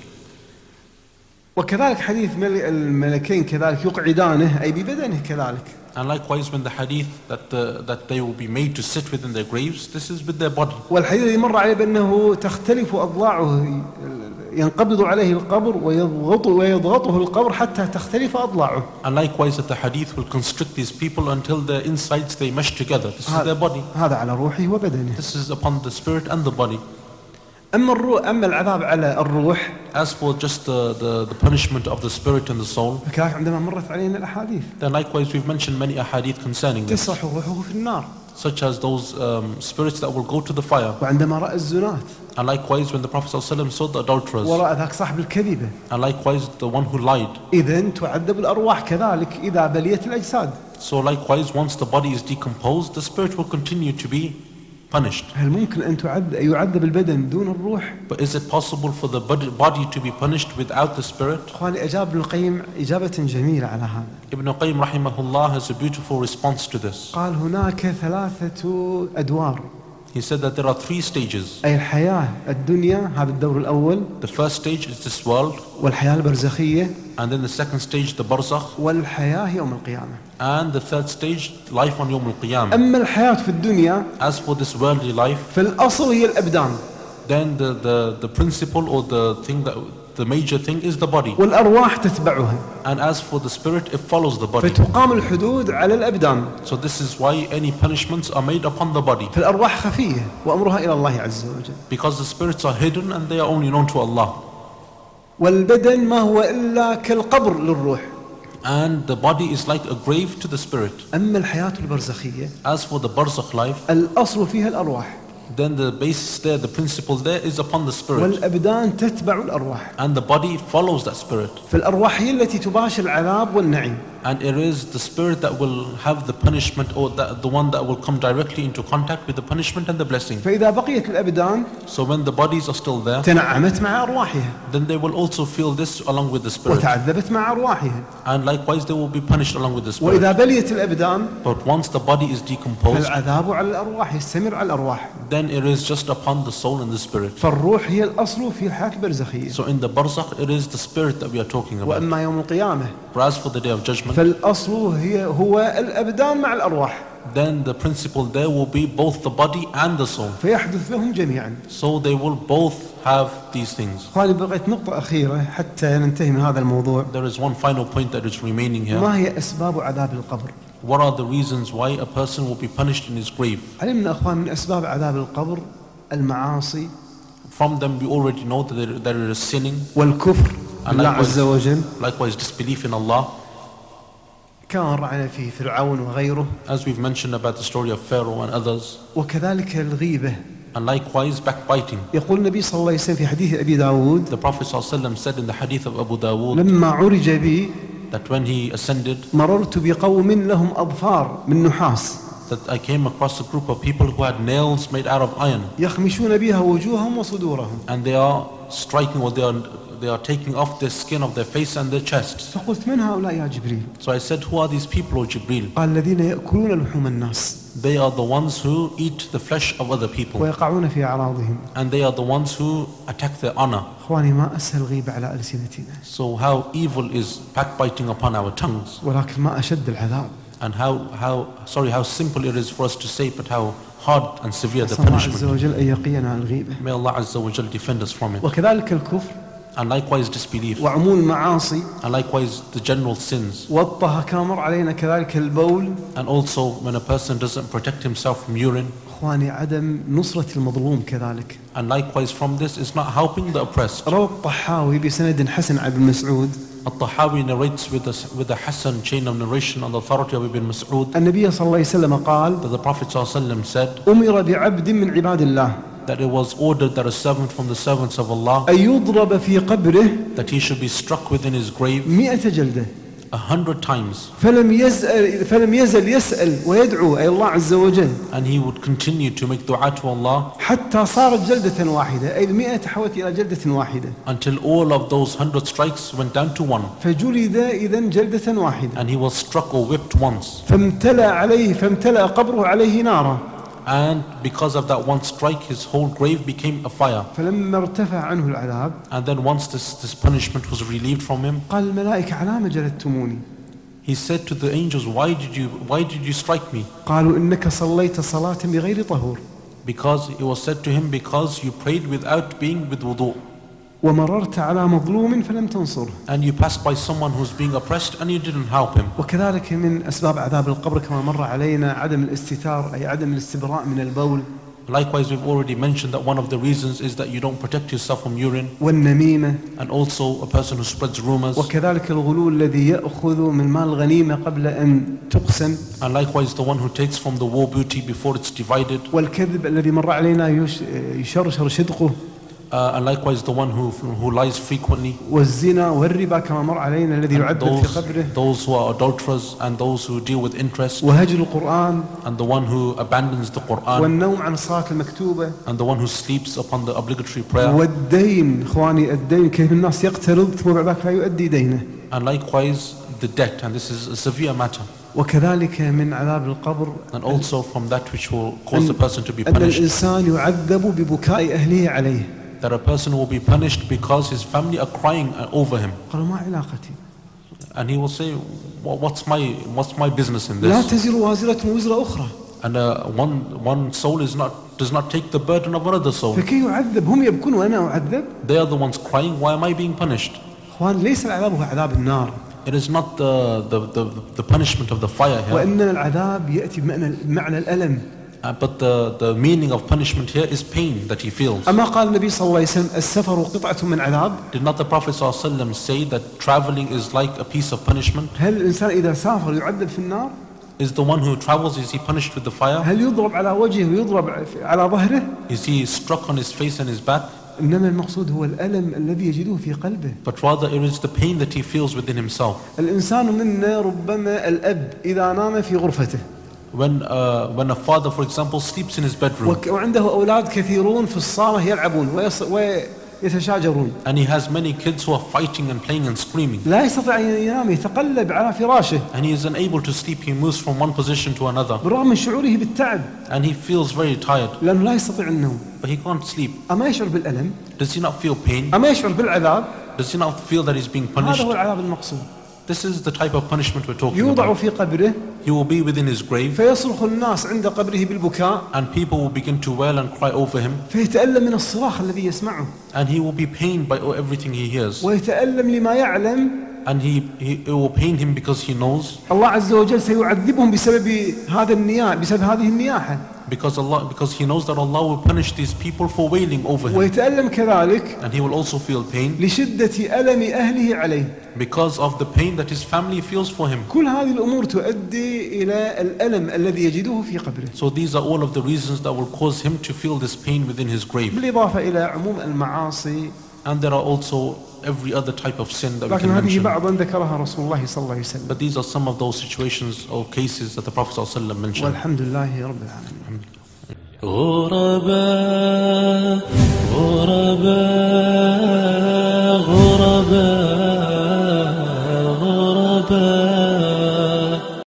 Speaker 3: وكذلك حديث الملكين كذلك يقعدانه أي ببدنه كذلك.
Speaker 4: And likewise when the hadith that, the, that they will be made to sit within their graves, this is with their body.
Speaker 3: والحديث الذي مر عليه بأنه تختلف أضلاعه ينقبض عليه القبر ويضغط ويضغطه القبر حتى تختلف أضلاعه.
Speaker 4: And likewise that the hadith will constrict these people until their insides they mesh together. This is their body.
Speaker 3: هذا على روحه وبدنه.
Speaker 4: This is upon the spirit and the body.
Speaker 3: أما الروح أما العذاب على الروح.
Speaker 4: As for just the, the, the punishment of the spirit and the soul,
Speaker 3: فكذلك عندما مرت علينا الأحاديث.
Speaker 4: then likewise we've mentioned many ahadith concerning this,
Speaker 3: تسرح روحه في النار.
Speaker 4: such as those um, spirits that will go to the fire.
Speaker 3: وعندما رأى الزنات.
Speaker 4: And likewise when the Prophet ﷺ saw the adulterers,
Speaker 3: ورأى ذاك صاحب الكذبة.
Speaker 4: and likewise the one who lied.
Speaker 3: إذن تعذب الأرواح كذلك إذا بليت الأجساد.
Speaker 4: So likewise once the body is decomposed, the spirit will continue to be punished.
Speaker 3: هل ممكن أن تعذب يعذب البدن دون الروح؟
Speaker 4: But is it possible for the body to be punished without the spirit?
Speaker 3: أخواني أجاب ابن القيم إجابة جميلة على هذا.
Speaker 4: Ibn Qayyim rahimahullah has a beautiful response to this.
Speaker 3: قال هناك ثلاثة أدوار.
Speaker 4: He said that there are three stages.
Speaker 3: أي الحياة الدنيا هذا الدور الأول.
Speaker 4: The first stage is this world.
Speaker 3: والحياة البرزخية.
Speaker 4: And then the second stage, the barzakh.
Speaker 3: والحياة يوم القيامة.
Speaker 4: And the third stage, life on Yawm al-Qiyamah.
Speaker 3: أما الحياة في الدنيا.
Speaker 4: As for this worldly life,
Speaker 3: فالأصل هي الأبدان.
Speaker 4: then the, the, the principle or the thing that the major thing is the body.
Speaker 3: والأرواح تتبعها.
Speaker 4: And as for the spirit, it follows the body.
Speaker 3: فتقام الحدود على الأبدان.
Speaker 4: So this is why any punishments are made upon the body.
Speaker 3: فالأرواح خفية وأمرها إلى الله عز وجل.
Speaker 4: Because the spirits are hidden and they are only known to Allah.
Speaker 3: والبدن ما هو إلا كالقبر للروح.
Speaker 4: And the body is like a grave to the spirit.
Speaker 3: أما الحياة البرزخية.
Speaker 4: As for the barzakh life,
Speaker 3: الأصل فيها الأرواح.
Speaker 4: then the basis there, the principle there is upon the spirit.
Speaker 3: والأبدان تتبع الأرواح.
Speaker 4: And the body follows that spirit.
Speaker 3: فالأرواح هي التي تباشر العذاب والنعيم.
Speaker 4: And it is the spirit that will have the punishment, or that, the one that will come directly into contact with the punishment and the blessing.
Speaker 3: فإذا بقيت الأبدان
Speaker 4: So when the bodies are still there,
Speaker 3: تنعمت مع أرواحها.
Speaker 4: then they will also feel this along with the spirit.
Speaker 3: وتعذبت مع أرواحها.
Speaker 4: And likewise they will be punished along with the spirit.
Speaker 3: وإذا بليت الأبدان
Speaker 4: But once the body is decomposed,
Speaker 3: فالعذاب على الأرواح يستمر على الأرواح.
Speaker 4: then it is just upon the soul and the spirit.
Speaker 3: فالروح هي الأصل في الحياة البرزخية.
Speaker 4: So in the barzakh, it is the spirit that we are talking about.
Speaker 3: وأما يوم القيامة
Speaker 4: But as for the day of judgment,
Speaker 3: فالأصل هي هو الأبدان مع الأرواح.
Speaker 4: then the principle there will be both the body and the soul.
Speaker 3: فيحدث لهم جميعا.
Speaker 4: So they will both have these things.
Speaker 3: أخواني بقيت نقطة أخيرة حتى ننتهي من هذا الموضوع.
Speaker 4: There is one final point that is remaining here.
Speaker 3: ما هي أسباب عذاب القبر؟
Speaker 4: What are the reasons why a person will be punished in his grave?
Speaker 3: علمنا أخوان من أسباب عذاب القبر المعاصي.
Speaker 4: From them we already know that there, there is sinning.
Speaker 3: والكفر
Speaker 4: And
Speaker 3: بالله
Speaker 4: likewise,
Speaker 3: عز وجل.
Speaker 4: likewise disbelief in Allah.
Speaker 3: كما رأينا في فرعون وغيره.
Speaker 4: As we've mentioned about the story of Pharaoh and others.
Speaker 3: وكذلك الغيبة
Speaker 4: And likewise backbiting.
Speaker 3: يقول النبي صلى الله عليه وسلم في حديث أبي داود
Speaker 4: The Prophet ﷺ said in the hadith of Abu Dawood
Speaker 3: لما عرج بي
Speaker 4: that when he ascended,
Speaker 3: مررت بقوم لهم أظفار من نحاس
Speaker 4: that I came across a group of people who had nails made out of iron,
Speaker 3: يخمشون بها وجوههم وصدورهم.
Speaker 4: and they are striking or they are they are taking off the skin of their face and their chests.
Speaker 3: فقلت من هؤلاء يا جبريل؟
Speaker 4: So I said, who are these people, O Jibreel?
Speaker 3: قال الذين يأكلون لحوم الناس
Speaker 4: They are the ones who eat the flesh of other people,
Speaker 3: ويقعون في أعراضهم.
Speaker 4: and they are the ones who attack their honor.
Speaker 3: إخواني ما أسهل غيبة على ألسنتنا
Speaker 4: So how evil is backbiting upon our tongues,
Speaker 3: ولكن ما أشد العذاب.
Speaker 4: and how how sorry how simple it is for us to say, but how hard and severe the
Speaker 3: أسأل الله عز
Speaker 4: punishment.
Speaker 3: وجل أن يقينا الغيبة.
Speaker 4: May Allah Azza wa Jal defend us from it.
Speaker 3: وكذلك الكفر
Speaker 4: And likewise disbelief,
Speaker 3: وعموم المعاصي
Speaker 4: and likewise the general sins,
Speaker 3: والطه كما مر علينا كذلك البول.
Speaker 4: and also when a person doesn't protect himself from urine,
Speaker 3: إخواني عدم نصرة المظلوم كذلك.
Speaker 4: and likewise from this is not helping the oppressed.
Speaker 3: روى الطحاوي بسند حسن عن ابن مسعود
Speaker 4: Al-Tahawi narrates with a, with a Hassan chain of narration on the authority of Ibn Mas'ud
Speaker 3: النبي صلى الله عليه وسلم قال
Speaker 4: that the Prophet ﷺ said
Speaker 3: أمر بعبد من عباد الله
Speaker 4: that it was ordered that a servant from the servants of Allah,
Speaker 3: أن يضرب في قبره
Speaker 4: that he should be struck within his grave
Speaker 3: مئة جلدة
Speaker 4: a hundred times,
Speaker 3: فلم يزل فلم يزل يسأل ويدعو أي الله عز وجل
Speaker 4: and he would continue to make dua to Allah
Speaker 3: حتى صارت جلدة واحدة أي المئة تحولت إلى جلدة واحدة
Speaker 4: until all of those hundred strikes went down to one,
Speaker 3: فجلد إذن جلدة واحدة
Speaker 4: and he was struck or whipped once.
Speaker 3: فامتلأ عليه فامتلأ قبره عليه نارا
Speaker 4: And because of that one strike, his whole grave became a fire.
Speaker 3: فلما ارتفع عنه العذاب
Speaker 4: And then once this, this punishment was relieved from him,
Speaker 3: قال الملائكة على ما جلدتموني
Speaker 4: he said to the angels, why did you, why did you strike me?
Speaker 3: قالوا إنك صليت صلاة بغير طهور
Speaker 4: Because it was said to him, because you prayed without being with wudu,
Speaker 3: ومررت على مظلوم فلم تنصره.
Speaker 4: and you passed by someone who's being oppressed and you didn't help him.
Speaker 3: وكذلك من أسباب عذاب القبر كما مر علينا عدم الاستتار أي عدم الاستبراء من البول
Speaker 4: Likewise, we've already mentioned that one of the reasons is that you don't protect yourself from urine,
Speaker 3: والنميمة
Speaker 4: and also a person who spreads rumors,
Speaker 3: وكذلك الغلول الذي يأخذ من مال الغنيمة قبل أن تقسم
Speaker 4: and likewise the one who takes from the war booty before it's divided,
Speaker 3: والكذب الذي مر علينا يش- يشرشر صدقه
Speaker 4: uh, and likewise the one who, who lies frequently,
Speaker 3: والزنا والربا كما مر علينا الذي
Speaker 4: and
Speaker 3: يعذب في
Speaker 4: those,
Speaker 3: قبره
Speaker 4: those who are adulterers and those who deal with interest,
Speaker 3: وهجر القرآن
Speaker 4: and the one who abandons the Quran,
Speaker 3: والنوم عن الصلاة المكتوبة
Speaker 4: and the one who sleeps upon the obligatory prayer,
Speaker 3: والدين إخواني الدين كيف الناس يقترض ثم بعد ذلك لا يؤدي دينه
Speaker 4: and likewise the debt, and this is a severe matter,
Speaker 3: وكذلك من عذاب القبر
Speaker 4: and also from that which will cause the person to be
Speaker 3: أن
Speaker 4: punished,
Speaker 3: الإنسان يعذب ببكاء أهله عليه
Speaker 4: that a person will be punished because his family are crying over him,
Speaker 3: قالوا ما علاقتي
Speaker 4: and he will say, "Wha- what's my what's my business in
Speaker 3: لا
Speaker 4: this?"
Speaker 3: تزر وازرة وزر أخرى
Speaker 4: And uh, one one soul is not does not take the burden of another soul.
Speaker 3: فكي يعذب هم يبكون وأنا أعذب
Speaker 4: They are the ones crying. Why am I being punished?
Speaker 3: إخوان ليس العذاب هو عذاب النار
Speaker 4: It is not the the the, the punishment of the fire here,
Speaker 3: وإنما العذاب يأتي بمعنى بمعنى الألم
Speaker 4: uh, but the the meaning of punishment here is pain that he feels.
Speaker 3: أما قال النبي صلى الله عليه وسلم السفر قطعة من عذاب
Speaker 4: Did not the Prophet ﷺ say that traveling is like a piece of punishment?
Speaker 3: هل الإنسان إذا سافر يعذب في النار
Speaker 4: Is the one who travels, is he punished with the fire?
Speaker 3: هل يضرب على وجهه ويضرب على ظهره
Speaker 4: Is he struck on his face and his back?
Speaker 3: إنما المقصود هو الألم الذي يجده في قلبه
Speaker 4: But rather it is the pain that he feels within himself.
Speaker 3: الإنسان منا ربما الأب إذا نام في غرفته
Speaker 4: When uh, when a father, for example, sleeps in his bedroom
Speaker 3: وك- وعنده أولاد كثيرون في الصالة يلعبون ويص- ويتشاجرون
Speaker 4: and he has many kids who are fighting and playing and screaming,
Speaker 3: لا يستطيع أن ينام يتقلب على فراشه
Speaker 4: and he is unable to sleep, he moves from one position to another,
Speaker 3: بالرغم من شعوره بالتعب
Speaker 4: and he feels very tired,
Speaker 3: لأنه لا يستطيع النوم
Speaker 4: but he can't sleep.
Speaker 3: أما يشعر بالألم
Speaker 4: Does he not feel pain?
Speaker 3: أما يشعر بالعذاب
Speaker 4: Does he not feel that he's being
Speaker 3: هذا
Speaker 4: punished?
Speaker 3: هو العذاب المقصود
Speaker 4: This is the type of punishment we're talking
Speaker 3: يوضع
Speaker 4: about.
Speaker 3: في قبره
Speaker 4: He will be within his grave,
Speaker 3: فيصرخ الناس عند قبره بالبكاء
Speaker 4: and people will begin to wail and cry over him,
Speaker 3: فيتألم من الصراخ الذي يسمعه
Speaker 4: and he will be pained by everything he hears,
Speaker 3: ويتألم لما يعلم
Speaker 4: and he, he it will pain him because he knows
Speaker 3: الله عز وجل سيعذبهم بسبب هذا النياح بسبب هذه النياحة
Speaker 4: Because Allah, because he knows that Allah will punish these people for wailing over him.
Speaker 3: ويتألم كذلك
Speaker 4: And he will also feel pain
Speaker 3: لشدة ألم أهله عليه.
Speaker 4: because of the pain that his family feels for him.
Speaker 3: كل هذه الأمور تؤدي إلى الألم الذي يجده في قبره.
Speaker 4: So these are all of the reasons that will cause him to feel this pain within his grave.
Speaker 3: بالإضافة إلى عموم المعاصي.
Speaker 4: And there are also every other type of sin that we
Speaker 3: لكن
Speaker 4: can
Speaker 3: هذه
Speaker 4: mention.
Speaker 3: بعضا ذكرها رسول الله صلى الله عليه وسلم.
Speaker 4: But these are some of those situations or cases that the Prophet ﷺ mentioned.
Speaker 3: والحمد لله رب العالمين.
Speaker 2: غرباء غرباء غرباء